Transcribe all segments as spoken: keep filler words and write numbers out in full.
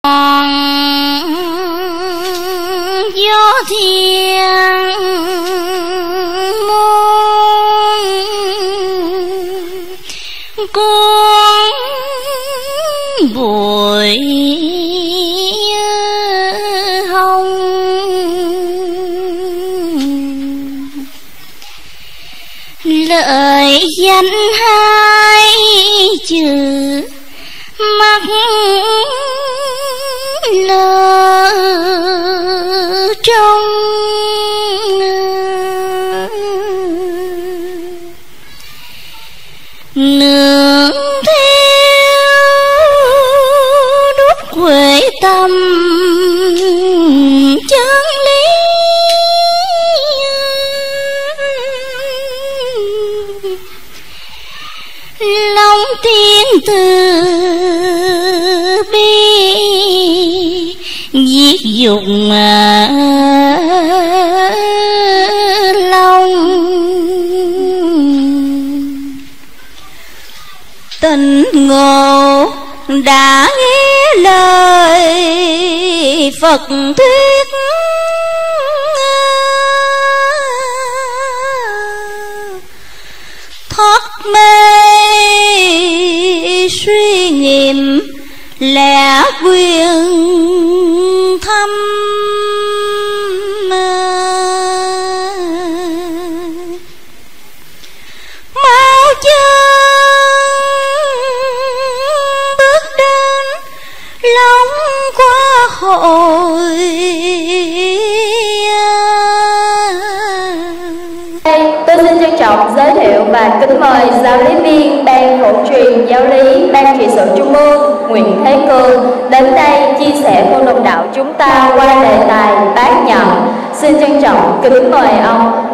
gió thiên môn cuốn bụi hồng, lời danh hai chữ mắt lơ trong nương theo đốt quệ tâm chân lý, lòng tiên từ bi giết dụng lòng, tình ngộ đã nghe lời Phật thuyết, thoát mê suy nghiệm lẽ quyền thâm, mau chân bước đến lòng qua hội. Tôi xin trân trọng giới thiệu và kính mời giáo lý viên Ban Phổ truyền Giáo lý Ban trị sự Trung ương Nguyễn Thế Cương đến đây chia sẻ cùng đồng đạo chúng ta qua đề tài bác nhận. Xin trân trọng kính mời ông.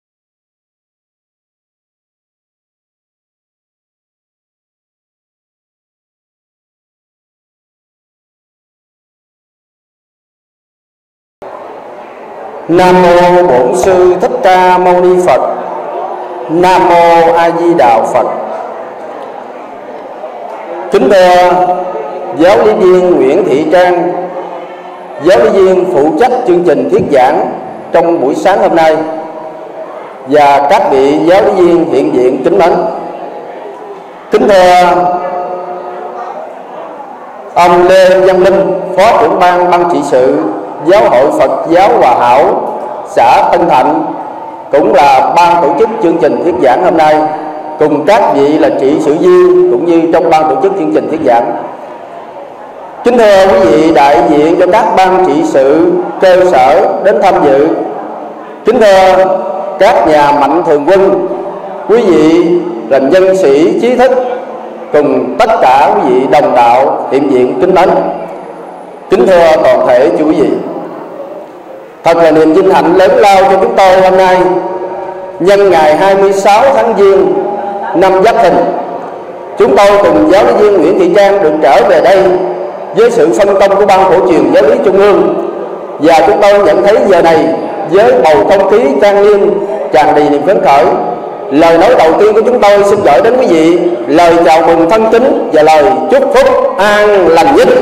Nam mô Bổn Sư Thích Ca Mâu Ni Phật. Nam mô A Di Đà Phật. Kính thưa giáo lý viên Nguyễn Thị Trang, giáo lý viên phụ trách chương trình thuyết giảng trong buổi sáng hôm nay, và các vị giáo lý viên hiện diện kính mến. Kính thưa ông Lê Văn Linh, Phó trưởng ban Ban trị sự Giáo hội Phật giáo Hòa Hảo xã Tân Thạnh, cũng là ban tổ chức chương trình thuyết giảng hôm nay, cùng các vị là trị sự viên cũng như trong ban tổ chức chương trình thuyết giảng. Kính thưa quý vị đại diện cho các ban trị sự cơ sở đến tham dự. Kính thưa các nhà mạnh thường quân, quý vị là nhân sĩ trí thức, cùng tất cả quý vị đồng đạo hiện diện kính mến. Kính thưa toàn thể quý vị, thật là niềm vinh hạnh lớn lao cho chúng tôi hôm nay, nhân ngày hai mươi sáu tháng Giêng năm Giáp Thìn, chúng tôi cùng giáo lý viên Nguyễn Thị Trang được trở về đây với sự phân công của Ban Phổ truyền Giáo lý Trung ương, và chúng tôi nhận thấy giờ này với bầu không khí trang nghiêm tràn đầy niềm phấn khởi. Lời nói đầu tiên của chúng tôi xin gửi đến quý vị lời chào mừng thân kính và lời chúc phúc an lành nhất.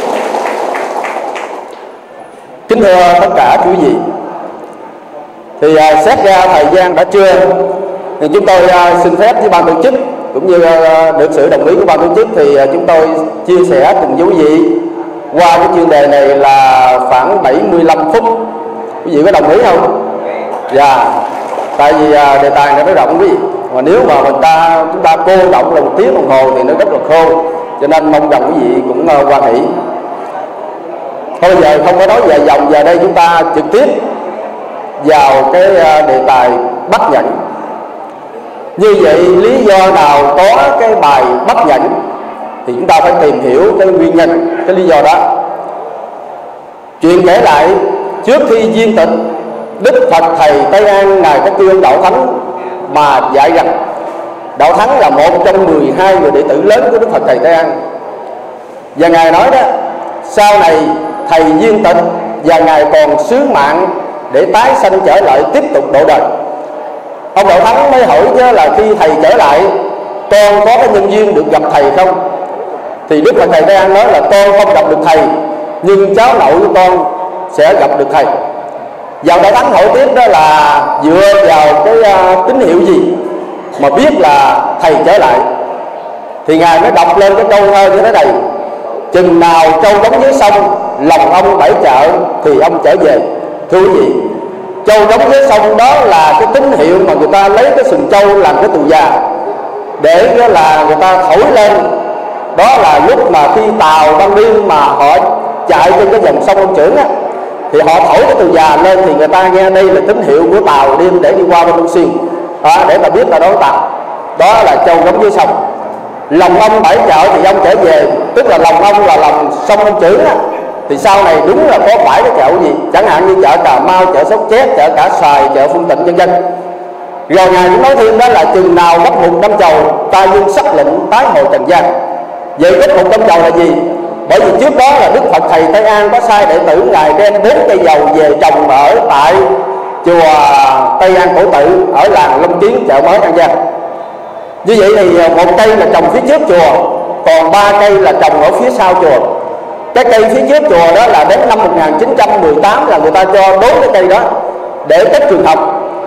Kính thưa tất cả quý vị, thì à, xét ra thời gian đã trưa, thì chúng tôi à, xin phép với ban tổ chức cũng như à, được sự đồng ý của ban tổ chức, thì à, chúng tôi chia sẻ cùng với quý vị qua cái chuyên đề này là khoảng bảy mươi lăm phút. Quý vị có đồng ý không? Dạ. Tại vì à, đề tài này nó rộng quý vị, mà nếu mà mình ta chúng ta cô động là một tiếng đồng hồ thì nó rất là khô, cho nên mong rằng quý vị cũng uh, quan hỷ. Thôi giờ không có nói dài dòng, giờ đây chúng ta trực tiếp vào cái uh, đề tài bắt nhẫn. Như vậy lý do nào có cái bài bắt nhẫn thì chúng ta phải tìm hiểu cái nguyên nhân, cái lý do đó. Chuyện kể lại, trước khi viên tịch, Đức Phật Thầy Tây An Ngài Có Kiên Đạo Thắng mà dạy rằng Đạo Thắng là một trong mười hai người đệ tử lớn của Đức Phật Thầy Tây An. Và Ngài nói đó, sau này Thầy viên tịch và Ngài còn sứ mạng để tái sanh trở lại tiếp tục độ đời. Ông Đạo Thắng mới hỏi chứ là khi Thầy trở lại, con có cái nhân duyên được gặp Thầy không? Thì Đức Phật Thầy Tây An nói là con không gặp được Thầy, nhưng cháu nội của con sẽ gặp được thầy. Vào Đại Thắng hỏi tiếp đó là dựa vào cái uh, tín hiệu gì mà biết là thầy trở lại. Thì Ngài mới đọc lên cái câu thơ như thế này: chừng nào trâu đóng dưới sông, lòng ông bảy chợ thì ông trở về. Thưa quý vị, trâu đóng dưới sông đó là cái tín hiệu mà người ta lấy cái sừng trâu làm cái tù già, để đó là người ta thổi lên. Đó là lúc mà khi tàu ban đêm mà họ chạy trên cái dòng sông Ông Trưởng á, thì họ thổi cái tù già lên, thì người ta nghe đây là tín hiệu của tàu đêm để đi qua bên Đông Xuyên, à, để mà biết là đón tàu. Đó là trâu đóng dưới sông. Lòng ông bảy chợ thì ông trở về, tức là lòng ông là lòng sông Ông Trưởng á. Thì sau này đúng là có phải cái chợ gì, chẳng hạn như chợ Cà Mau, chợ Sóc Chét, chợ Cả Xoài, chợ Phương Tịnh vân vân. Rồi Ngài cũng nói thêm đó là chừng nào gấp một năm chầu, ta dương sắc lệnh tái hồi trần gian. Vậy gấp một năm chầu là gì? Bởi vì trước đó là Đức Phật Thầy Tây An có sai đệ tử Ngài đem bốn cây dầu về trồng ở tại chùa Tây An Cổ Tự ở làng Long Kiến, chợ mới An Giang. Như vậy thì một cây là trồng phía trước chùa, còn ba cây là trồng ở phía sau chùa. Cái cây phía trước chùa đó là đến năm một nghìn chín trăm mười tám là người ta cho đốn cái cây đó để cất trường học.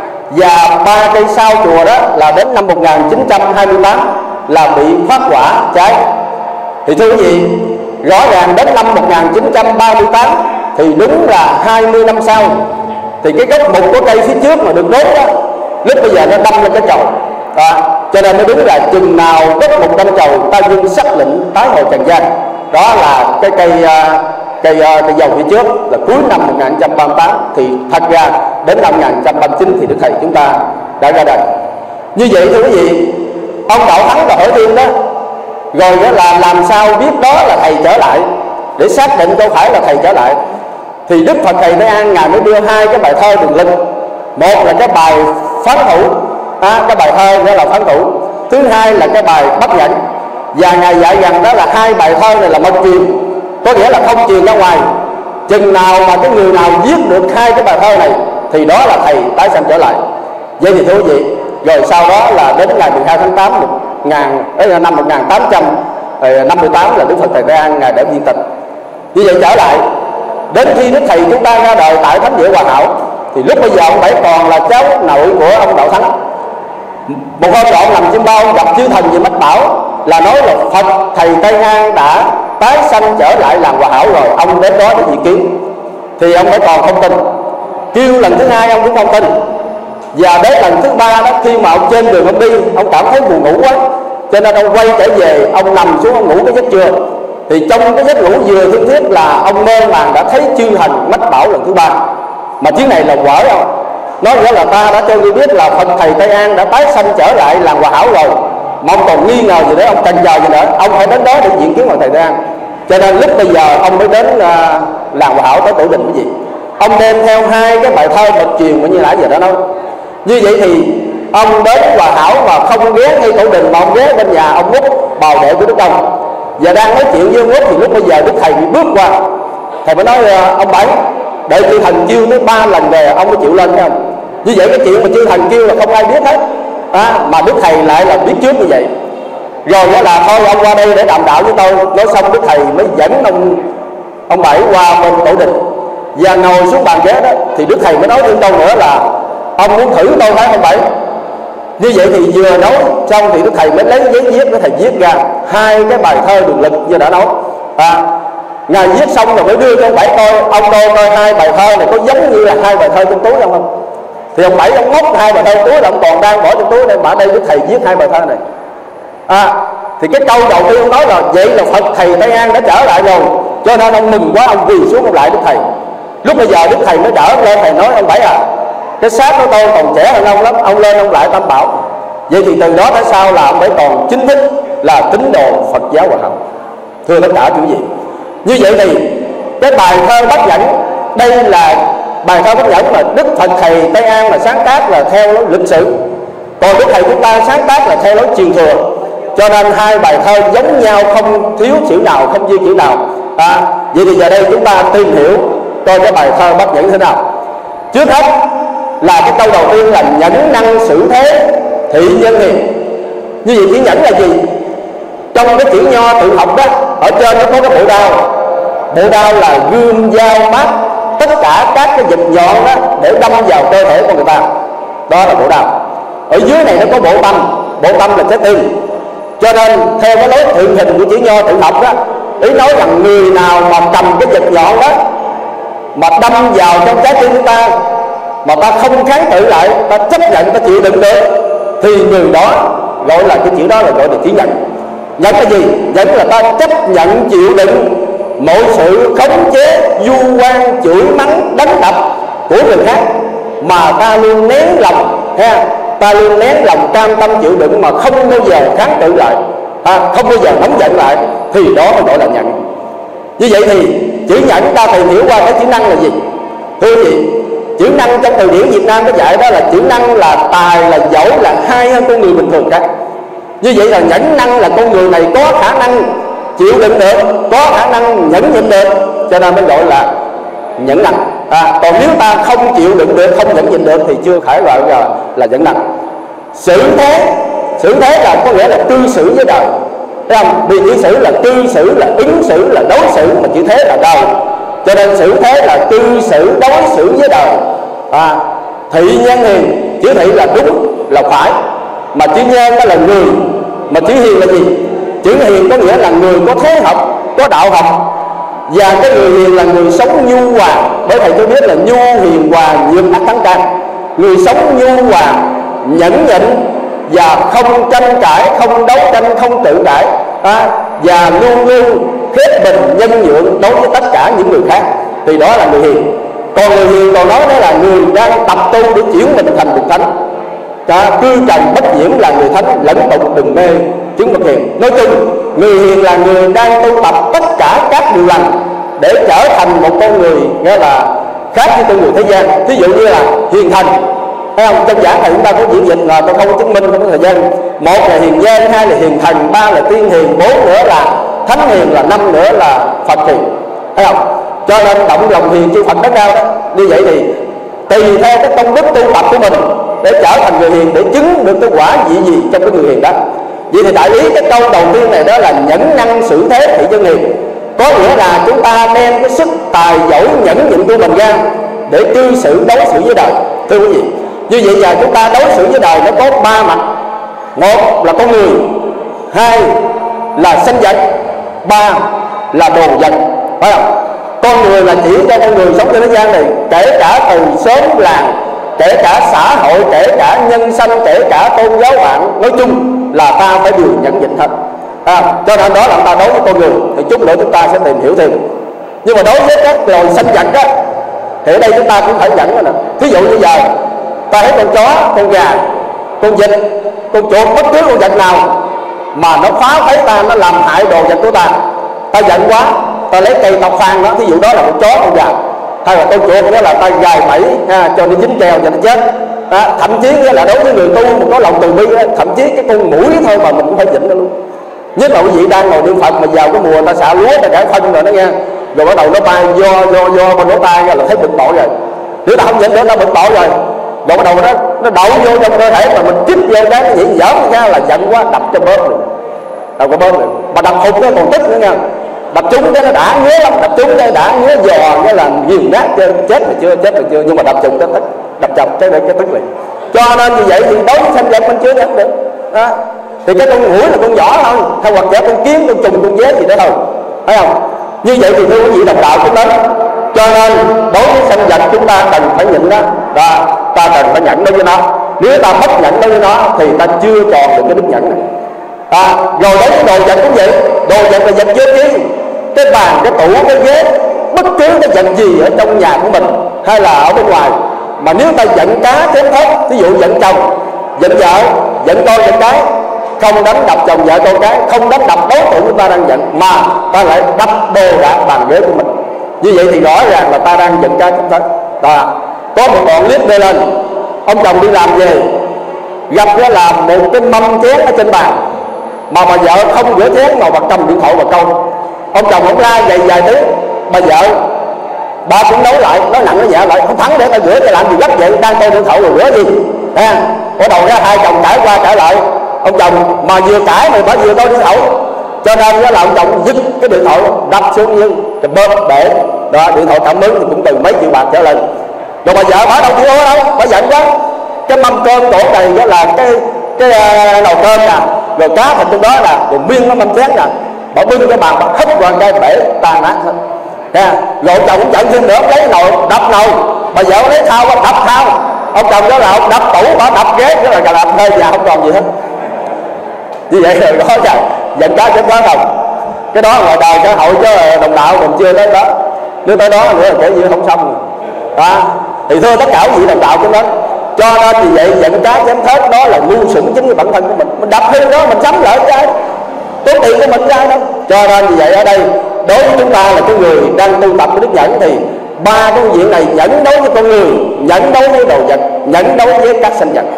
Và ba cây sau chùa đó là đến năm một nghìn chín trăm hai mươi tám là bị phát quả cháy. Thì thưa quý vị, rõ ràng đến năm một nghìn chín trăm ba mươi tám thì đúng là hai mươi năm sau thì cái gốc mục của cây phía trước mà được đốn đó, lúc bây giờ nó đâm lên cái chầu. À, cho nên mới đúng là chừng nào gốc một đâm chầu, ta dương sắc lệnh tái hồi trần gian. Đó là cái cây cây, cây dầu phía trước là cuối năm một nghìn chín trăm ba mươi tám. Thì thật ra đến năm một nghìn chín trăm ba mươi chín thì Đức Thầy chúng ta đã ra đời. Như vậy thưa quý vị, ông Đạo Thắng là hỏi thêm đó, rồi đó là làm sao biết đó là thầy trở lại, để xác định đâu phải là thầy trở lại. Thì Đức Phật Thầy Tây An Ngài mới đưa hai cái bài thơ đường linh. Một là cái bài phán thủ, à, cái bài thơ đó là phán thủ. Thứ hai là cái bài bất nhẫn. Và Ngài dạy rằng đó là hai bài thơ này là mật truyền, có nghĩa là không truyền ra ngoài. Chừng nào mà cái người nào viết được hai cái bài thơ này thì đó là thầy tái sanh trở lại. Vậy thì thưa quý vị, rồi sau đó là đến ngày mười hai tháng tám năm một nghìn tám trăm năm mươi tám là Đức Phật Thầy Tây An Ngài đã viên tịch. Như vậy trở lại, đến khi Đức Thầy chúng ta ra đời tại Thánh Địa Hòa Hảo thì lúc bây giờ ông Bảy còn là cháu nội của ông Đạo Thắng. Một hôm nọ nằm chim bao gặp chư thần về mách bảo, là nói là Phật Thầy Tây An đã tái sanh trở lại làng Hòa Hảo rồi, ông đến đó để dự kiến. Thì ông Bảy còn không tin, kêu lần thứ hai ông cũng không tin. Và đến lần thứ ba đó, khi mà ông trên đường ông đi, ông cảm thấy buồn ngủ quá, cho nên ông quay trở về, ông nằm xuống ông ngủ cái giấc trưa. Thì trong cái giấc ngủ vừa thương thiết là ông mơ màng đã thấy chư thần mách bảo lần thứ ba. Mà chuyến này là quở không? Nói nghĩa là ta đã cho ngươi biết là Phật Thầy Tây An đã tái sanh trở lại làng Hòa Hảo rồi, mà ông còn nghi ngờ gì nữa, ông chần chờ gì nữa, ông phải đến đó để diện kiến Phật Thầy Tây An. Cho nên lúc bây giờ ông mới đến uh, làng Hòa Hảo tới Tổ Đình cái gì. Ông đem theo hai cái bài thơ mật truyền mà như nãy giờ đã nói. Như vậy thì ông đến Hòa Hảo mà không ghé ngay Tổ Đình mà ông ghé bên nhà ông Út, bào đệ của Đức Ông. Và đang nói chuyện với ông Út thì lúc bây giờ Đức Thầy bị bước qua. Thầy mới nói uh, ông Bảy, đợi chư thần kêu tới ba lần về ông mới chịu lên thấy không? Như vậy cái chuyện mà chư thần kêu là không ai biết hết, à, mà Đức Thầy lại là biết trước như vậy. Rồi đó là thôi ông qua đây để đàm đạo với tôi. Nói xong Đức Thầy mới dẫn ông ông Bảy qua bên Tổ Đình và ngồi xuống bàn ghế đó. Thì Đức Thầy mới nói thêm câu nữa là ông muốn thử tôi phải không Bảy? Như vậy thì vừa nói xong thì Đức Thầy mới lấy giấy viết để Thầy viết ra hai cái bài thơ đường lịch như đã nói. À, Ngài viết xong rồi mới đưa cho ông Bảy coi, ông coi coi hai bài thơ này có giống như là hai bài thơ trong túi không không? Thì ông Bảy ông ngốc hai bài thơ túi là ông còn đang bỏ trong túi đây, mà ở đây Đức Thầy viết hai bài thơ này. À, thì cái câu đầu tiên ông nói là vậy là Phật Thầy Tây An đã trở lại rồi, cho nên ông mừng quá, ông quỳ xuống ông lại Đức Thầy. Lúc bây giờ Đức Thầy mới đỡ lên, Thầy nói ông Bảy à, cái xác của tôi còn trẻ hơn ông lắm, ông lên ông lại tam bảo. Vậy thì từ đó tới sau là ông Bảy còn chính thức là tín đồ Phật giáo Hòa Hảo. Thưa tất cả quý vị, như vậy thì cái bài thơ Bất Nhẫn, đây là bài thơ Bất Nhẫn mà Đức Phật Thầy Tây An là sáng tác là theo lối lịch sử, còn Đức Thầy chúng ta sáng tác là theo lối truyền thừa. Cho nên hai bài thơ giống nhau, không thiếu chữ nào, không dư chữ nào. À, vậy thì giờ đây chúng ta tìm hiểu coi cái bài thơ Bất Nhẫn thế nào. Trước hết là cái câu đầu tiên là nhẫn năng xử thế thị nhân hiền. Như vậy chữ nhẫn là gì? Trong cái chữ nho tự học đó, ở trên nó có cái bộ đao, Bộ đao là gươm dao mát, tất cả các cái vật nhọn đó để đâm vào cơ thể của người ta, đó là bộ đao. Ở dưới này nó có bộ tâm, bộ tâm là trái tim. Cho nên theo cái lối thượng hình của chữ Nho tự học đó, ý nói rằng người nào mà cầm cái vật nhọn đó mà đâm vào trong trái tim chúng ta, mà ta không kháng cự lại, ta chấp nhận, ta chịu đựng được, thì người đó gọi là cái chữ đó là gọi là chữ nhẫn. Nhẫn là gì? Nhẫn là ta chấp nhận chịu đựng mọi sự khống chế, vu oan, chửi mắng, đánh đập của người khác, mà ta luôn nén lòng ha, ta luôn nén lòng cam tâm chịu đựng mà không bao giờ kháng cự lại, à, không bao giờ nóng giận lại, thì đó mới gọi là nhẫn. Như vậy thì chữ nhẫn ta tìm hiểu qua cái chữ năng là gì? Thưa quý vị, chữ năng trong từ điển Việt Nam có dạy đó là chữ năng là tài, là giỏi, là hay hơn con người bình thường khác. Như vậy là nhẫn năng là con người này có khả năng chịu đựng được, có khả năng nhẫn nhịn được, cho nên mới gọi là nhẫn năng. À, còn nếu ta không chịu đựng được, không nhẫn nhịn được thì chưa phải gọi là là nhẫn năng. Xử thế, xử thế là có nghĩa là cư xử với đời, thấy không? Vì chữ xử là cư xử, là ứng xử, là đối xử, mà chữ thế là đời, cho nên xử thế là cư xử đối xử với đời. À, thị nhân hiền, chữ thị là đúng, là phải, mà chữ nhân đó là người, mà chữ hiền là gì? Chữ hiền có nghĩa là người có thế học, có đạo học, và cái người hiền là người sống nhu hòa. Bởi thầy tôi biết là nhu hiền hòa nhược ắt thắng can. Người sống nhu hòa, nhẫn nhịn và không tranh cãi, không đấu tranh, không tự cãi, à, và luôn luôn khép bình nhân nhượng đối với tất cả những người khác, thì đó là người hiền. Còn người hiền còn nói đó là người đang tập tu để chuyển mình thành bậc thánh. Cả cư trần bất nhiễm là người thánh, lẫn tục đừng mê chứng bậc hiền. Nói chung người hiền là người đang tu tập tất cả các điều lành để trở thành một con người nghĩa là khác với con người thế gian. Ví dụ như là hiền thành, thấy không? Trong giảng thầy chúng ta có diễn dịch là tôi không có chứng minh, không có thời gian. Một là hiền gian, hai là hiền thành, ba là tiên hiền, bốn nữa là thánh hiền, là năm nữa là Phật hiền, thấy không? Cho nên động lòng hiền chư Phật đất cao đó. Như vậy thì tùy theo cái công đức tu tập của mình để trở thành người hiền, để chứng được cái quả vị gì trong cái người hiền đó. Vậy thì đại ý cái câu đầu tiên này đó là nhẫn năng xử thế thị dân hiền, có nghĩa là chúng ta đem cái sức tài giỏi nhẫn nhịn của mình ra để cư xử đối xử với đời. Thưa quý vị, như vậy giờ chúng ta đối xử với đời nó có ba mặt: một là con người, hai là sinh vật, ba là đồ vật, phải không? Con người là chỉ cho con người sống trên thế gian này, kể cả từ xóm làng, kể cả xã hội, kể cả nhân sanh, kể cả tôn giáo bạn, nói chung là ta phải đều nhẫn nhịn hết. À, cho nên đó là ta đối với con người, thì chút nữa chúng ta sẽ tìm hiểu thêm. Nhưng mà đối với các loài sinh vật đó, thì ở đây chúng ta cũng phải nhẫn rồi nè. Thí dụ như giờ ta thấy con chó, con gà, con vịt, con chuột, bất cứ con vật nào mà nó phá phấy ta, nó làm hại đồ vật của ta, ta giận quá, ta lấy cây tọc phan nó, thí dụ đó là con chó, con gà. Hay là con chuột đó là ta gài bẫy ha, cho nó dính keo và nó chết. À, thậm chí là đối với người tu mà có lòng từ bi, thậm chí cái con mũi thôi mà mình cũng phải nhịn nó luôn. Nhất là quý vị đang ngồi niệm Phật mà vào cái mùa ta xả lúa, ta cải phân rồi đó nha, rồi bắt đầu nó bay do do do bên lỗ tai là thấy bực bội rồi. Nếu ta không nhịn nữa nó bực bội rồi, rồi bắt đầu nó nó đậu vô trong cơ thể mà mình chích vô cái nó nhảy dởm ra là giận quá đập cho bơm rồi, đập cái bơm rồi, mà đập hụt nó còn tức nữa nha. Đập trúng cái nó đã ngứa lắm, đập trúng cái đã ngứa giò cái là nghiền nát trên, chết rồi chưa, chết rồi chưa, nhưng mà đập trúng cái tức, đập chập cái cái tức liền. Cho nên như vậy thì đối với sinh vật mình chưa nhẫn được. Đó. Thì cái con mũi là con nhỏ thôi, hay hoặc者con kiến, con trùng, con dế gì đó thôi, thấy không? Như vậy thì thưa quý vị đồng đạo cũng đến. Cho nên đối với sinh vật chúng ta cần phải nhịn đó, đó, ta cần phải nhẫn đối với nó. Nếu ta bất nhẫn đối với nó thì ta chưa còn được cái đức nhẫn này. À, rồi đối với đồ vật cũng vậy, đồ vật là vật vô tri, cái bàn, cái tủ, cái ghế, bất cứ cái vật gì ở trong nhà của mình hay là ở bên ngoài, mà nếu ta giận cá chém thớt, ví dụ giận chồng, giận vợ, giận con, giận cái, không đánh đập chồng vợ con cái, không đánh đập đối tượng chúng ta đang giận, mà ta lại đập đồ đạc bàn ghế của mình, như vậy thì rõ ràng là ta đang giận cá chém thớt. Ta có một đoạn clip đưa lên, ông chồng đi làm về gặp nó là một cái mâm chén ở trên bàn, mà bà vợ không rửa chén mà bà cầm điện thoại bà câu. Ông chồng ông la vài vài tiếng, bà vợ bà cũng đấu lại, nói nặng nói nhẹ lại, không thắng để ta rửa cho làm gì gấp vậy, đang coi điện thoại rồi rửa gì ha. Bắt đầu ra hai chồng cãi qua cãi lại, ông chồng mà vừa cãi mà bà vừa coi điện thoại, Cho nên nó làm chồng dứt cái điện thoại đập xuống như cái bơm bể đó. Điện thoại cảm ứng thì cũng từ mấy triệu bạc trở lên. Rồi bà vợ bà đâu chịu đâu, bà giận quá. Cái mâm cơm đổ đầy đó là cái cái uh, nồi cơm nè, rồi cá thịt trong đó nè, rồi miên nó mâm chén nè, bà bưng cái bàn bà hất qua cái bể tan nát hết. Nè, rồi chồng cũng giận thêm nữa, lấy nồi đập nồi, bà vợ lấy thao bà đập thao. Ông chồng đó là ông đập tủ, bà đập ghế, đó là cả đập hơi già không còn gì hết. Như vậy rồi đó trời, giận cá chém cá không. Cái đó ngoài đời xã hội chứ đồng đạo mình chưa tới đó. Nếu tới đó nữa là kể như không xong rồi. Đó. Thì thưa tất cả quý vị đồng đạo chúng đó, cho nên vì vậy giận cá chém thớt đó là ngu xuẩn chính cái bản thân của mình. Mình đập hư đó mình sắm lợi cái tốn tiền của mình ra đâu. Cho nên vì vậy ở đây đối với chúng ta là cái người đang tu tập của đức nhẫn thì ba cái chuyện này: nhẫn đối với con người, nhẫn đối với đồ vật, nhẫn đối với các sinh vật.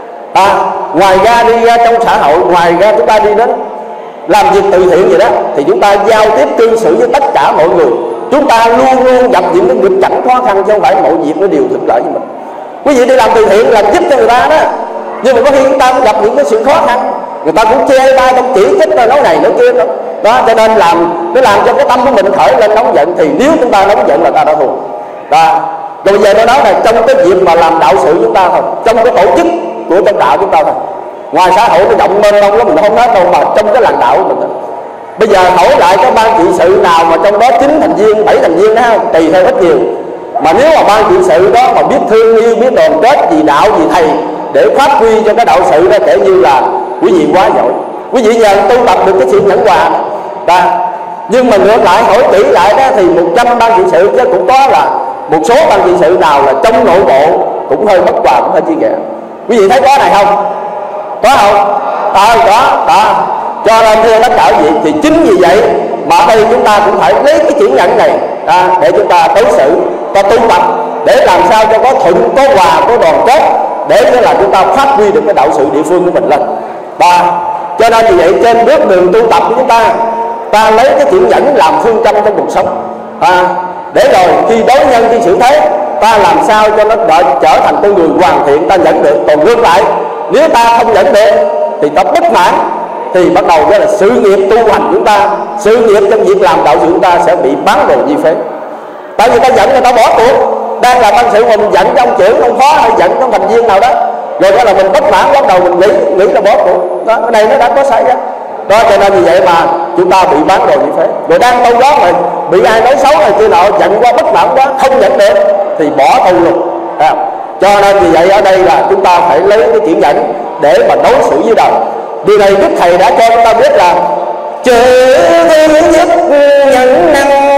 À, ngoài ra đi ra trong xã hội, ngoài ra chúng ta đi đến làm việc từ thiện gì đó thì chúng ta giao tiếp cư xử với tất cả mọi người. Chúng ta luôn luôn gặp những cái nghịch cảnh khó khăn chứ không phải mọi việc nó đều thuận lợi với mình. Quý vị đi làm từ thiện làm giúp cho người ta đó, nhưng mà có khi chúng ta cũng gặp những cái sự khó khăn, người ta cũng chê bai, cũng chỉ trích nói này nói kia đó. Đó cho nên làm nó làm cho cái tâm của mình khởi lên nóng giận, thì nếu chúng ta nóng giận là ta đã thua. Đó. Rồi bây giờ tôi nói là trong cái việc mà làm đạo sự chúng ta thôi, trong cái tổ chức của trong đạo chúng ta thôi, ngoài xã hội nó rộng mênh mông lắm mình không nói đâu, mà trong cái làng đạo của mình thôi. Bây giờ hỏi lại cái ban trị sự nào mà trong đó chín thành viên, bảy thành viên đó, tùy theo ít nhiều, mà nếu mà ban trị sự đó mà biết thương yêu, biết đoàn kết vì đạo vì thầy để phát huy cho cái đạo sự đó, kể như là quý vị quá giỏi. Quý vị nhờ tu tập được cái sự nhẫn hòa đó. Nhưng mà ngược lại hỏi kỹ lại đó thì một trăm ban trị sự chứ cũng có là một số ban trị sự nào là trong nội bộ cũng hơi bất hòa, cũng hơi chia rẽ. Quý vị thấy có này không? Có không? Ờ có. Đó. Cho nên thưa tất cả quý vị, thì chính vì vậy mà ở đây chúng ta cũng phải lấy cái chữ nhẫn này à, để chúng ta đối xử, ta tu tập để làm sao cho có thuận, có hòa, có đoàn kết, để cho là chúng ta phát huy được cái đạo sự địa phương của mình lên. Và cho nên vì vậy trên bước đường tu tập của chúng ta, ta lấy cái chữ nhẫn làm phương châm trong cuộc sống à, để rồi khi đối nhân khi xử thế, ta làm sao cho nó đợi trở thành con người hoàn thiện, ta nhẫn được. Còn ngược lại, nếu ta không nhẫn được thì ta bất mãn, thì bắt đầu đó là sự nghiệp tu hành chúng ta, sự nghiệp trong việc làm đạo sự chúng ta sẽ bị bán đồ di phế. Tại vì ta giận người ta bỏ cuộc, đang là ban sự mình giận trong trưởng, ông phó hay giận trong thành viên nào đó, rồi đó là mình bất mãn, bắt đầu mình nghĩ nghĩ là bỏ cuộc. Đó, cái này nó đã có xảy ra. Đó cho nên vì vậy mà chúng ta bị bán đồ di phế. Rồi đang tu đó mà bị ai nói xấu này kia nọ, giận quá, bất mãn quá, không nhận được thì bỏ tu luôn. À, cho nên vì vậy ở đây là chúng ta phải lấy cái chữ nhẫn để mà đối xử với đời. Điều này Đức Thầy đã cho chúng ta biết là chữ thứ nhất nhẫn năng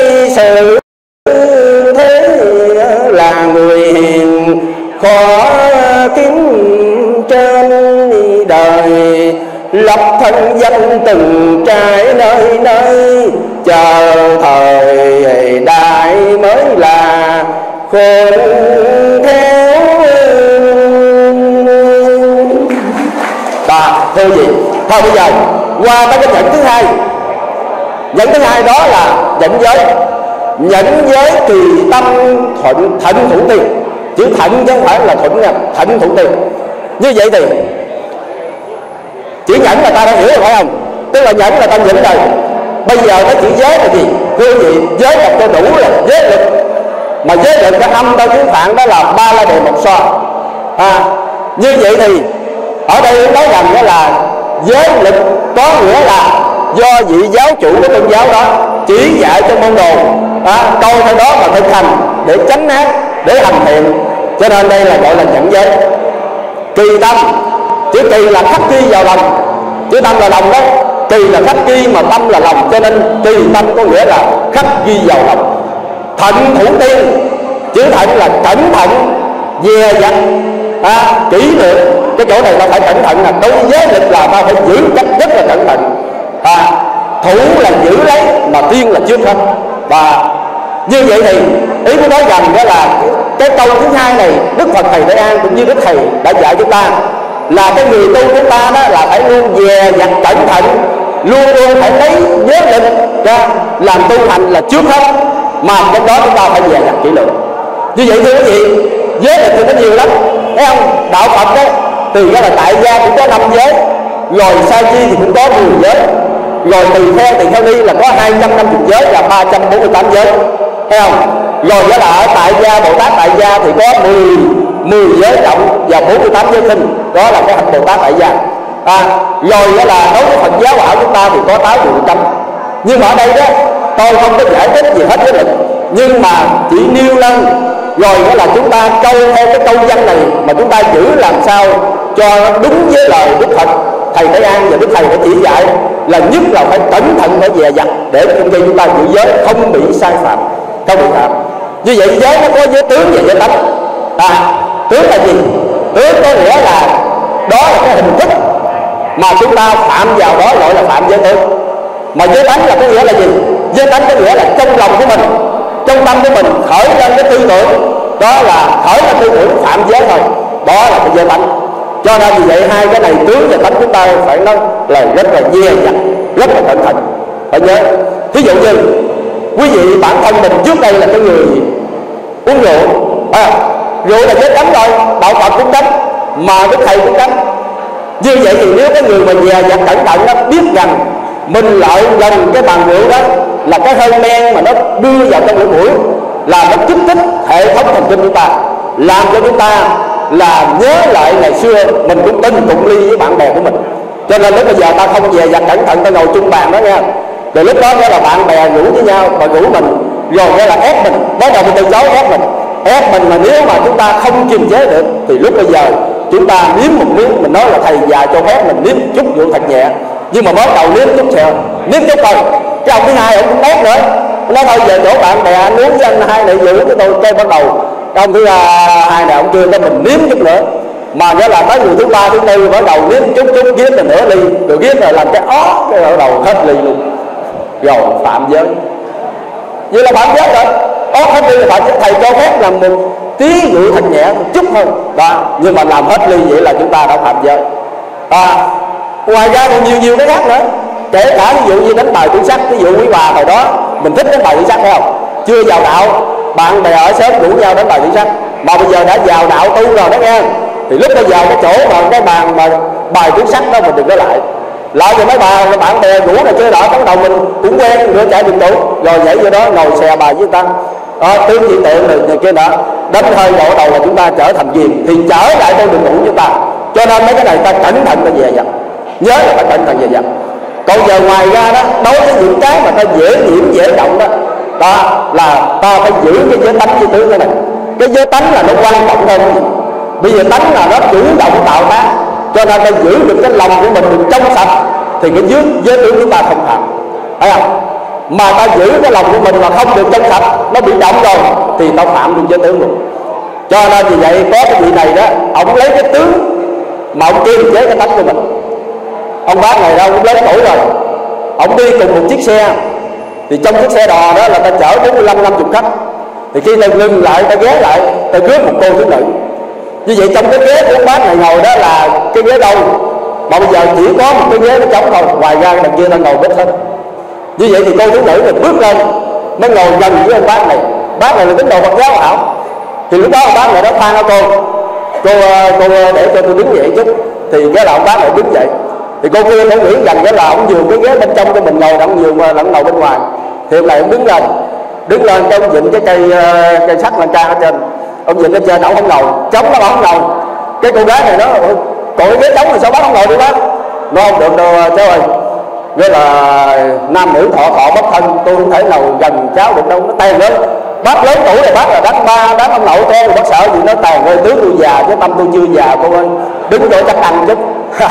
sự thế là người hiền khó kiếm trên đời, lập thân danh từng trải nơi nơi, chờ thời đại mới là khôn khéo. Và thưa gì thôi bây giờ qua tới cái nhẫn thứ hai. Nhẫn thứ hai đó là nhẫn giới. Nhẫn giới kỳ tâm thuận thận thủ tiền. Chữ thận chứ không phải là thuận nha, thận thủ tiền. Như vậy thì chữ nhẫn là ta đã hiểu rồi phải không? Tức là nhẫn là ta nhẫn rồi. Bây giờ cái chữ giới là gì? Thưa gì? Giới đọc cho đủ là giới lực. Mà giới lực cái âm ta tiếng Phạn đó là ba la đề một so à, như vậy thì ở đây nói rằng đó là giới lực có nghĩa là do vị giáo chủ của tôn giáo đó chỉ dạy cho môn đồ à, câu theo đó mà thực hành để tránh ác, để hành thiện. Cho nên đây là gọi là nhẫn giới. Kỳ tâm, chữ kỳ là khắc ghi vào lòng, chữ tâm là lòng đó, kỳ là khắc ghi mà tâm là lòng, cho nên kỳ tâm có nghĩa là khắc ghi vào lòng. Thận thủ tiên, chữ thận là cẩn thận, dè dặt, à, kỹ lưỡng. Cái chỗ này ta phải cẩn thận, là đối với giới lực là ta phải giữ cách rất là cẩn thận. À, thủ là giữ lấy mà tiên là trước hết. Và như vậy thì ý của nói rằng đó là cái câu thứ hai này Đức Phật Thầy Đại An cũng như Đức Thầy đã dạy chúng ta là cái người tu chúng ta đó là phải luôn dè dặt cẩn thận, luôn luôn phải lấy giới lực ra làm tu hành là trước hết, mà trong đó chúng ta phải dè dặt kỹ lưỡng. Như vậy thưa quý vị, giới lực thì nó nhiều lắm, thấy không? Đạo Phật đó từ cái là tại gia cũng có năm giới, rồi sa chi thì cũng có mười giới, Rồi tỳ kheo tỳ kheo ni là có hai trăm năm mươi giới và ba trăm bốn mươi tám giới, thấy không? Rồi đó là ở tại gia Bồ Tát tại gia thì có mười mười giới trọng và bốn mươi tám giới kinh, đó là cái hạnh Bồ Tát tại gia. À, rồi đó là đối với Phật giáo bảo chúng ta thì có tám điều cấm. Nhưng mà ở đây đó tôi không có giải thích gì hết với mình, nhưng mà chỉ nêu lên rồi đó là chúng ta câu theo cái câu văn này mà chúng ta giữ làm sao cho nó đúng với lời Đức Phật Thầy Tế An và Đức Thầy đã chỉ dạy, là nhất là phải cẩn thận, phải dè dặt để trong khi chúng ta giữ giới không bị sai phạm, không bị phạm. Như vậy giới nó có giới tướng và giới tánh. À, tướng là gì? Tướng có nghĩa là đó là cái hình thức mà chúng ta phạm vào đó gọi là phạm giới tướng. Mà giới tánh là có nghĩa là gì? Giới tánh có nghĩa là trong lòng của mình, trong tâm của mình khởi lên cái tư tưởng, đó là khởi lên tư tưởng phạm giới thôi, đó là cái giới tánh. Cho nên vì vậy hai cái này tướng và tánh chúng ta phải nói là rất là dè dặt, rất là cẩn thận, phải nhớ. Thí dụ như quý vị bản thân mình trước đây là cái người uống rượu, à, rượu là giới cấm rồi, đạo Phật cũng cấm, mà Đức Thầy cũng cấm. Như vậy thì nếu cái người mà dè dặt cẩn thận nó biết rằng mình lợi gần cái bàn rượu đó là cái hơi men mà nó đưa vào trong lỗ mũi, là nó kích thích hệ thống thần kinh chúng ta, làm cho chúng ta là nhớ lại ngày xưa mình cũng tin tụng ly với bạn bè của mình. Cho nên lúc bây giờ ta không dè dặt cẩn thận, ta ngồi chung bàn đó nha, rồi lúc đó là bạn bè rủ với nhau và rủ mình, rồi đó là ép mình, bắt đầu mình từ chối ép mình ép mình mà nếu mà chúng ta không kiềm chế được thì lúc bây giờ chúng ta nếm một miếng, mình nói là thầy già cho phép mình nếm chút rượu thật nhẹ, nhưng mà mới đầu nếm chút xèo, nếm chút thôi, cái ông thứ hai ông cũng ép nữa, nói thôi về chỗ bạn bè anh uống với anh hai này rượu cái tôi cái bắt đầu cái ông thứ hai này ông kêu cái mình nếm chút nữa, mà nó là tới người thứ ba thứ tư bắt đầu nếm chút chút ghét là nửa ly, rồi ghét rồi làm cái ó cái bắt đầu hết ly luôn, rồi phạm giới. Vậy là phạm giới rồi, ó hết ly là phạm giới. Thầy cho phép làm một tí rượu thật nhẹ một chút thôi đó, nhưng mà làm hết ly vậy là chúng ta đã phạm giới. À, ngoài ra còn nhiều nhiều cái khác nữa, kể cả ví dụ như đánh bài tứ sắc. Ví dụ quý bà hồi đó mình thích đánh bài tứ sắc phải không? Chưa vào đạo bạn bè ở xóm rủ nhau đánh bài tứ sắc, mà bây giờ đã vào đạo tu rồi đó nghe, thì lúc bây giờ cái chỗ mà cái bàn mà bài tứ sắc đó mình đừng có lại lại cho mấy bà bạn bè rủ là chơi đỏ, bắt đầu mình cũng quen nữa chạy đường đủ rồi nhảy vô đó ngồi xè bài với ta đó, tướng dị tượng rồi này kia đó, đánh hơi độ đầu là chúng ta trở thành ghiền, thì trở lại con đường đủ chúng ta. Cho nên mấy cái này ta cẩn thận, ta dè dặt, nhớ là ta cẩn thận dè dặt. Còn giờ ngoài ra đó, đối với những cái mà ta dễ nhiễm dễ động đó, đó là ta phải giữ cái giới tánh với tướng cái này. Cái giới tánh là nó quan trọng hơn cái gì? Bây giờ tánh là nó chủ động tạo tác, cho nên ta giữ được cái lòng của mình được trong sạch thì cái giới, giới tướng chúng ta không phạm, thấy không? Mà ta giữ cái lòng của mình mà không được trong sạch, nó bị động rồi thì ta phạm được giới tướng luôn. Cho nên vì vậy có cái vị này đó, ông lấy cái tướng mà ông kiềm chế cái tánh của mình. Ông bác này đâu cũng lớn tuổi rồi, ông đi cùng một chiếc xe, thì trong chiếc xe đò đó là ta chở bốn mươi lăm năm mươi khách, thì khi ta ngừng lại ta ghé lại ta rước một cô thiếu nữ. Như vậy trong cái ghế của ông bác này ngồi đó là cái ghế đâu, mà bây giờ chỉ có một cái ghế nó trống thôi, ngoài ra đằng kia ta ngồi bếp hết. Như vậy thì cô thiếu nữ này bước lên nó ngồi gần với ông bác này. Bác này là tín đồ Phật giáo hảo, thì lúc đó ông bác này nó than cho cô cô cô để cho tôi đứng dậy chút, thì cái là ông bác này đứng dậy, thì cô kia không nghĩ rằng cái là ông nhường cái ghế bên trong cho mình ngồi, ông nhường mà ông ngồi bên ngoài. Thì hôm nay ông đứng lên đứng lên cái ông dựng cái cây cây sắt lan can ở trên, ông dựng lên trên, ông không ngồi, trống nó không ngồi. Cái cô gái này nó còn cái ghế trống thì sao bác không ngồi đi bác? Nó không được đâu cháu ơi, nghĩa là nam nữ thọ thọ bất thân, tôi không thể nào gần cháu được đâu, nó tàn lớn. Bác lớn tuổi rồi, bác là đánh ba đánh ông nội con rồi, bác sợ gì nó tàn ơi, tướng tôi già chứ tâm tôi chưa già cô ơi, đứng chỗ chắc ăn chút.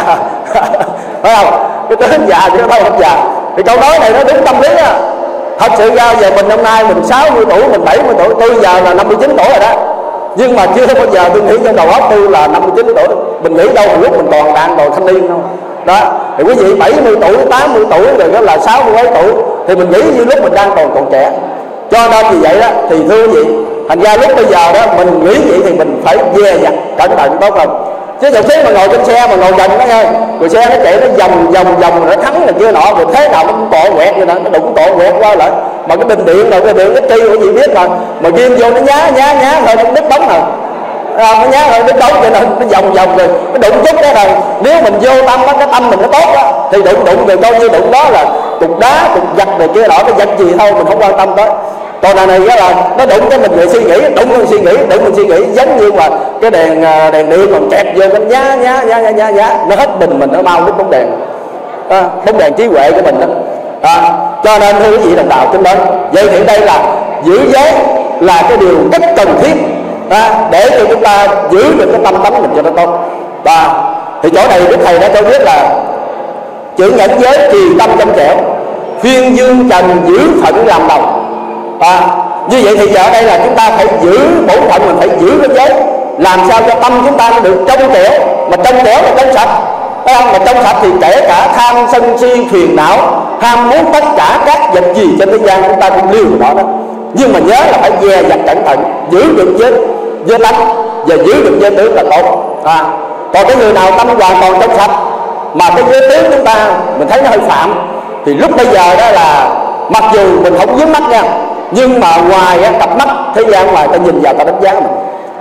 Phải không? Cái tướng già chứ đâu không già. Thì câu nói này nó đúng tâm lý á. Thật sự ra về mình hôm nay mình sáu mươi tuổi, mình bảy mươi tuổi, tôi giờ là năm mươi chín tuổi rồi đó, nhưng mà chưa bao giờ tôi nghĩ trong đầu óc tôi là năm mươi chín tuổi. Mình nghĩ đâu lúc mình còn đang còn thanh niên không đó. Thì quý vị bảy mươi tuổi, tám mươi tuổi rồi đó là sáu mươi mấy tuổi, thì mình nghĩ như lúc mình đang còn còn trẻ. Cho nên vì vậy đó thì thưa quý vị, thành ra lúc bây giờ đó mình nghĩ vậy thì mình phải dè dặt cẩn thận tốt không. Chứ dòng xe mà ngồi trên xe mà ngồi gần đó nha, rồi xe nó chạy nó vòng vòng vòng rồi nó thắng này kia nọ, rồi thế nào nó cũng cọ quẹt vậy đó, nó đụng cọ quẹt qua lại. Mà cái bình điện rồi cái điện cái chi quý vị biết mà mà ghim vô nó nhá nhá nhá thôi nó đứt bóng rồi. à, nó nhá rồi nó đốt cho nên nó vòng vòng rồi nó đụng chút đó rồi, nếu mình vô tâm đó, cái tâm mình nó tốt đó, thì đụng đụng rồi coi như đụng đó là cục đá cục gạch rồi kia nọ, cái vật gì thôi mình không quan tâm tới. Còn này này là nó đụng cái mình lại suy nghĩ, đụng mình suy nghĩ, đụng mình suy nghĩ, giống như mà cái đèn đèn điện còn kẹp vô cái nhá nhá nhá nhá nhá nhá, nó hết bình mình nó mau cái bóng đèn, à, bóng đèn trí huệ của mình đó. À, cho nên thưa quý vị đồng đạo kính mến, vậy thì đây là giữ giới là cái điều rất cần thiết, à, để cho chúng ta giữ được cái tâm tánh mình cho nó tốt. Và thì chỗ này Đức Thầy đã cho biết là chữ nhẫn giới trì tâm trong trẻo, phiên dương trần giữ phận làm đầu. À, như vậy thì giờ ở đây là chúng ta phải giữ bổn phận, mình phải giữ cái giới, làm sao cho tâm chúng ta nó được trong trẻo, mà trong trẻo là trong sạch, thấy không? Mà trong sạch thì kể cả tham sân si phiền não, ham muốn tất cả các vật gì trên thế gian chúng ta cũng liều đó đó. Nhưng mà nhớ là phải dè dặt cẩn thận, giữ được giới giới tánh và giữ được giới tướng là tốt. À, còn cái người nào tâm hoàn toàn trong sạch mà cái giới tướng chúng ta mình thấy nó hơi phạm, thì lúc bây giờ đó là mặc dù mình không vướng mắt nha, nhưng mà ngoài á, cặp mắt thế gian ngoài ta nhìn vào ta đánh giá mình.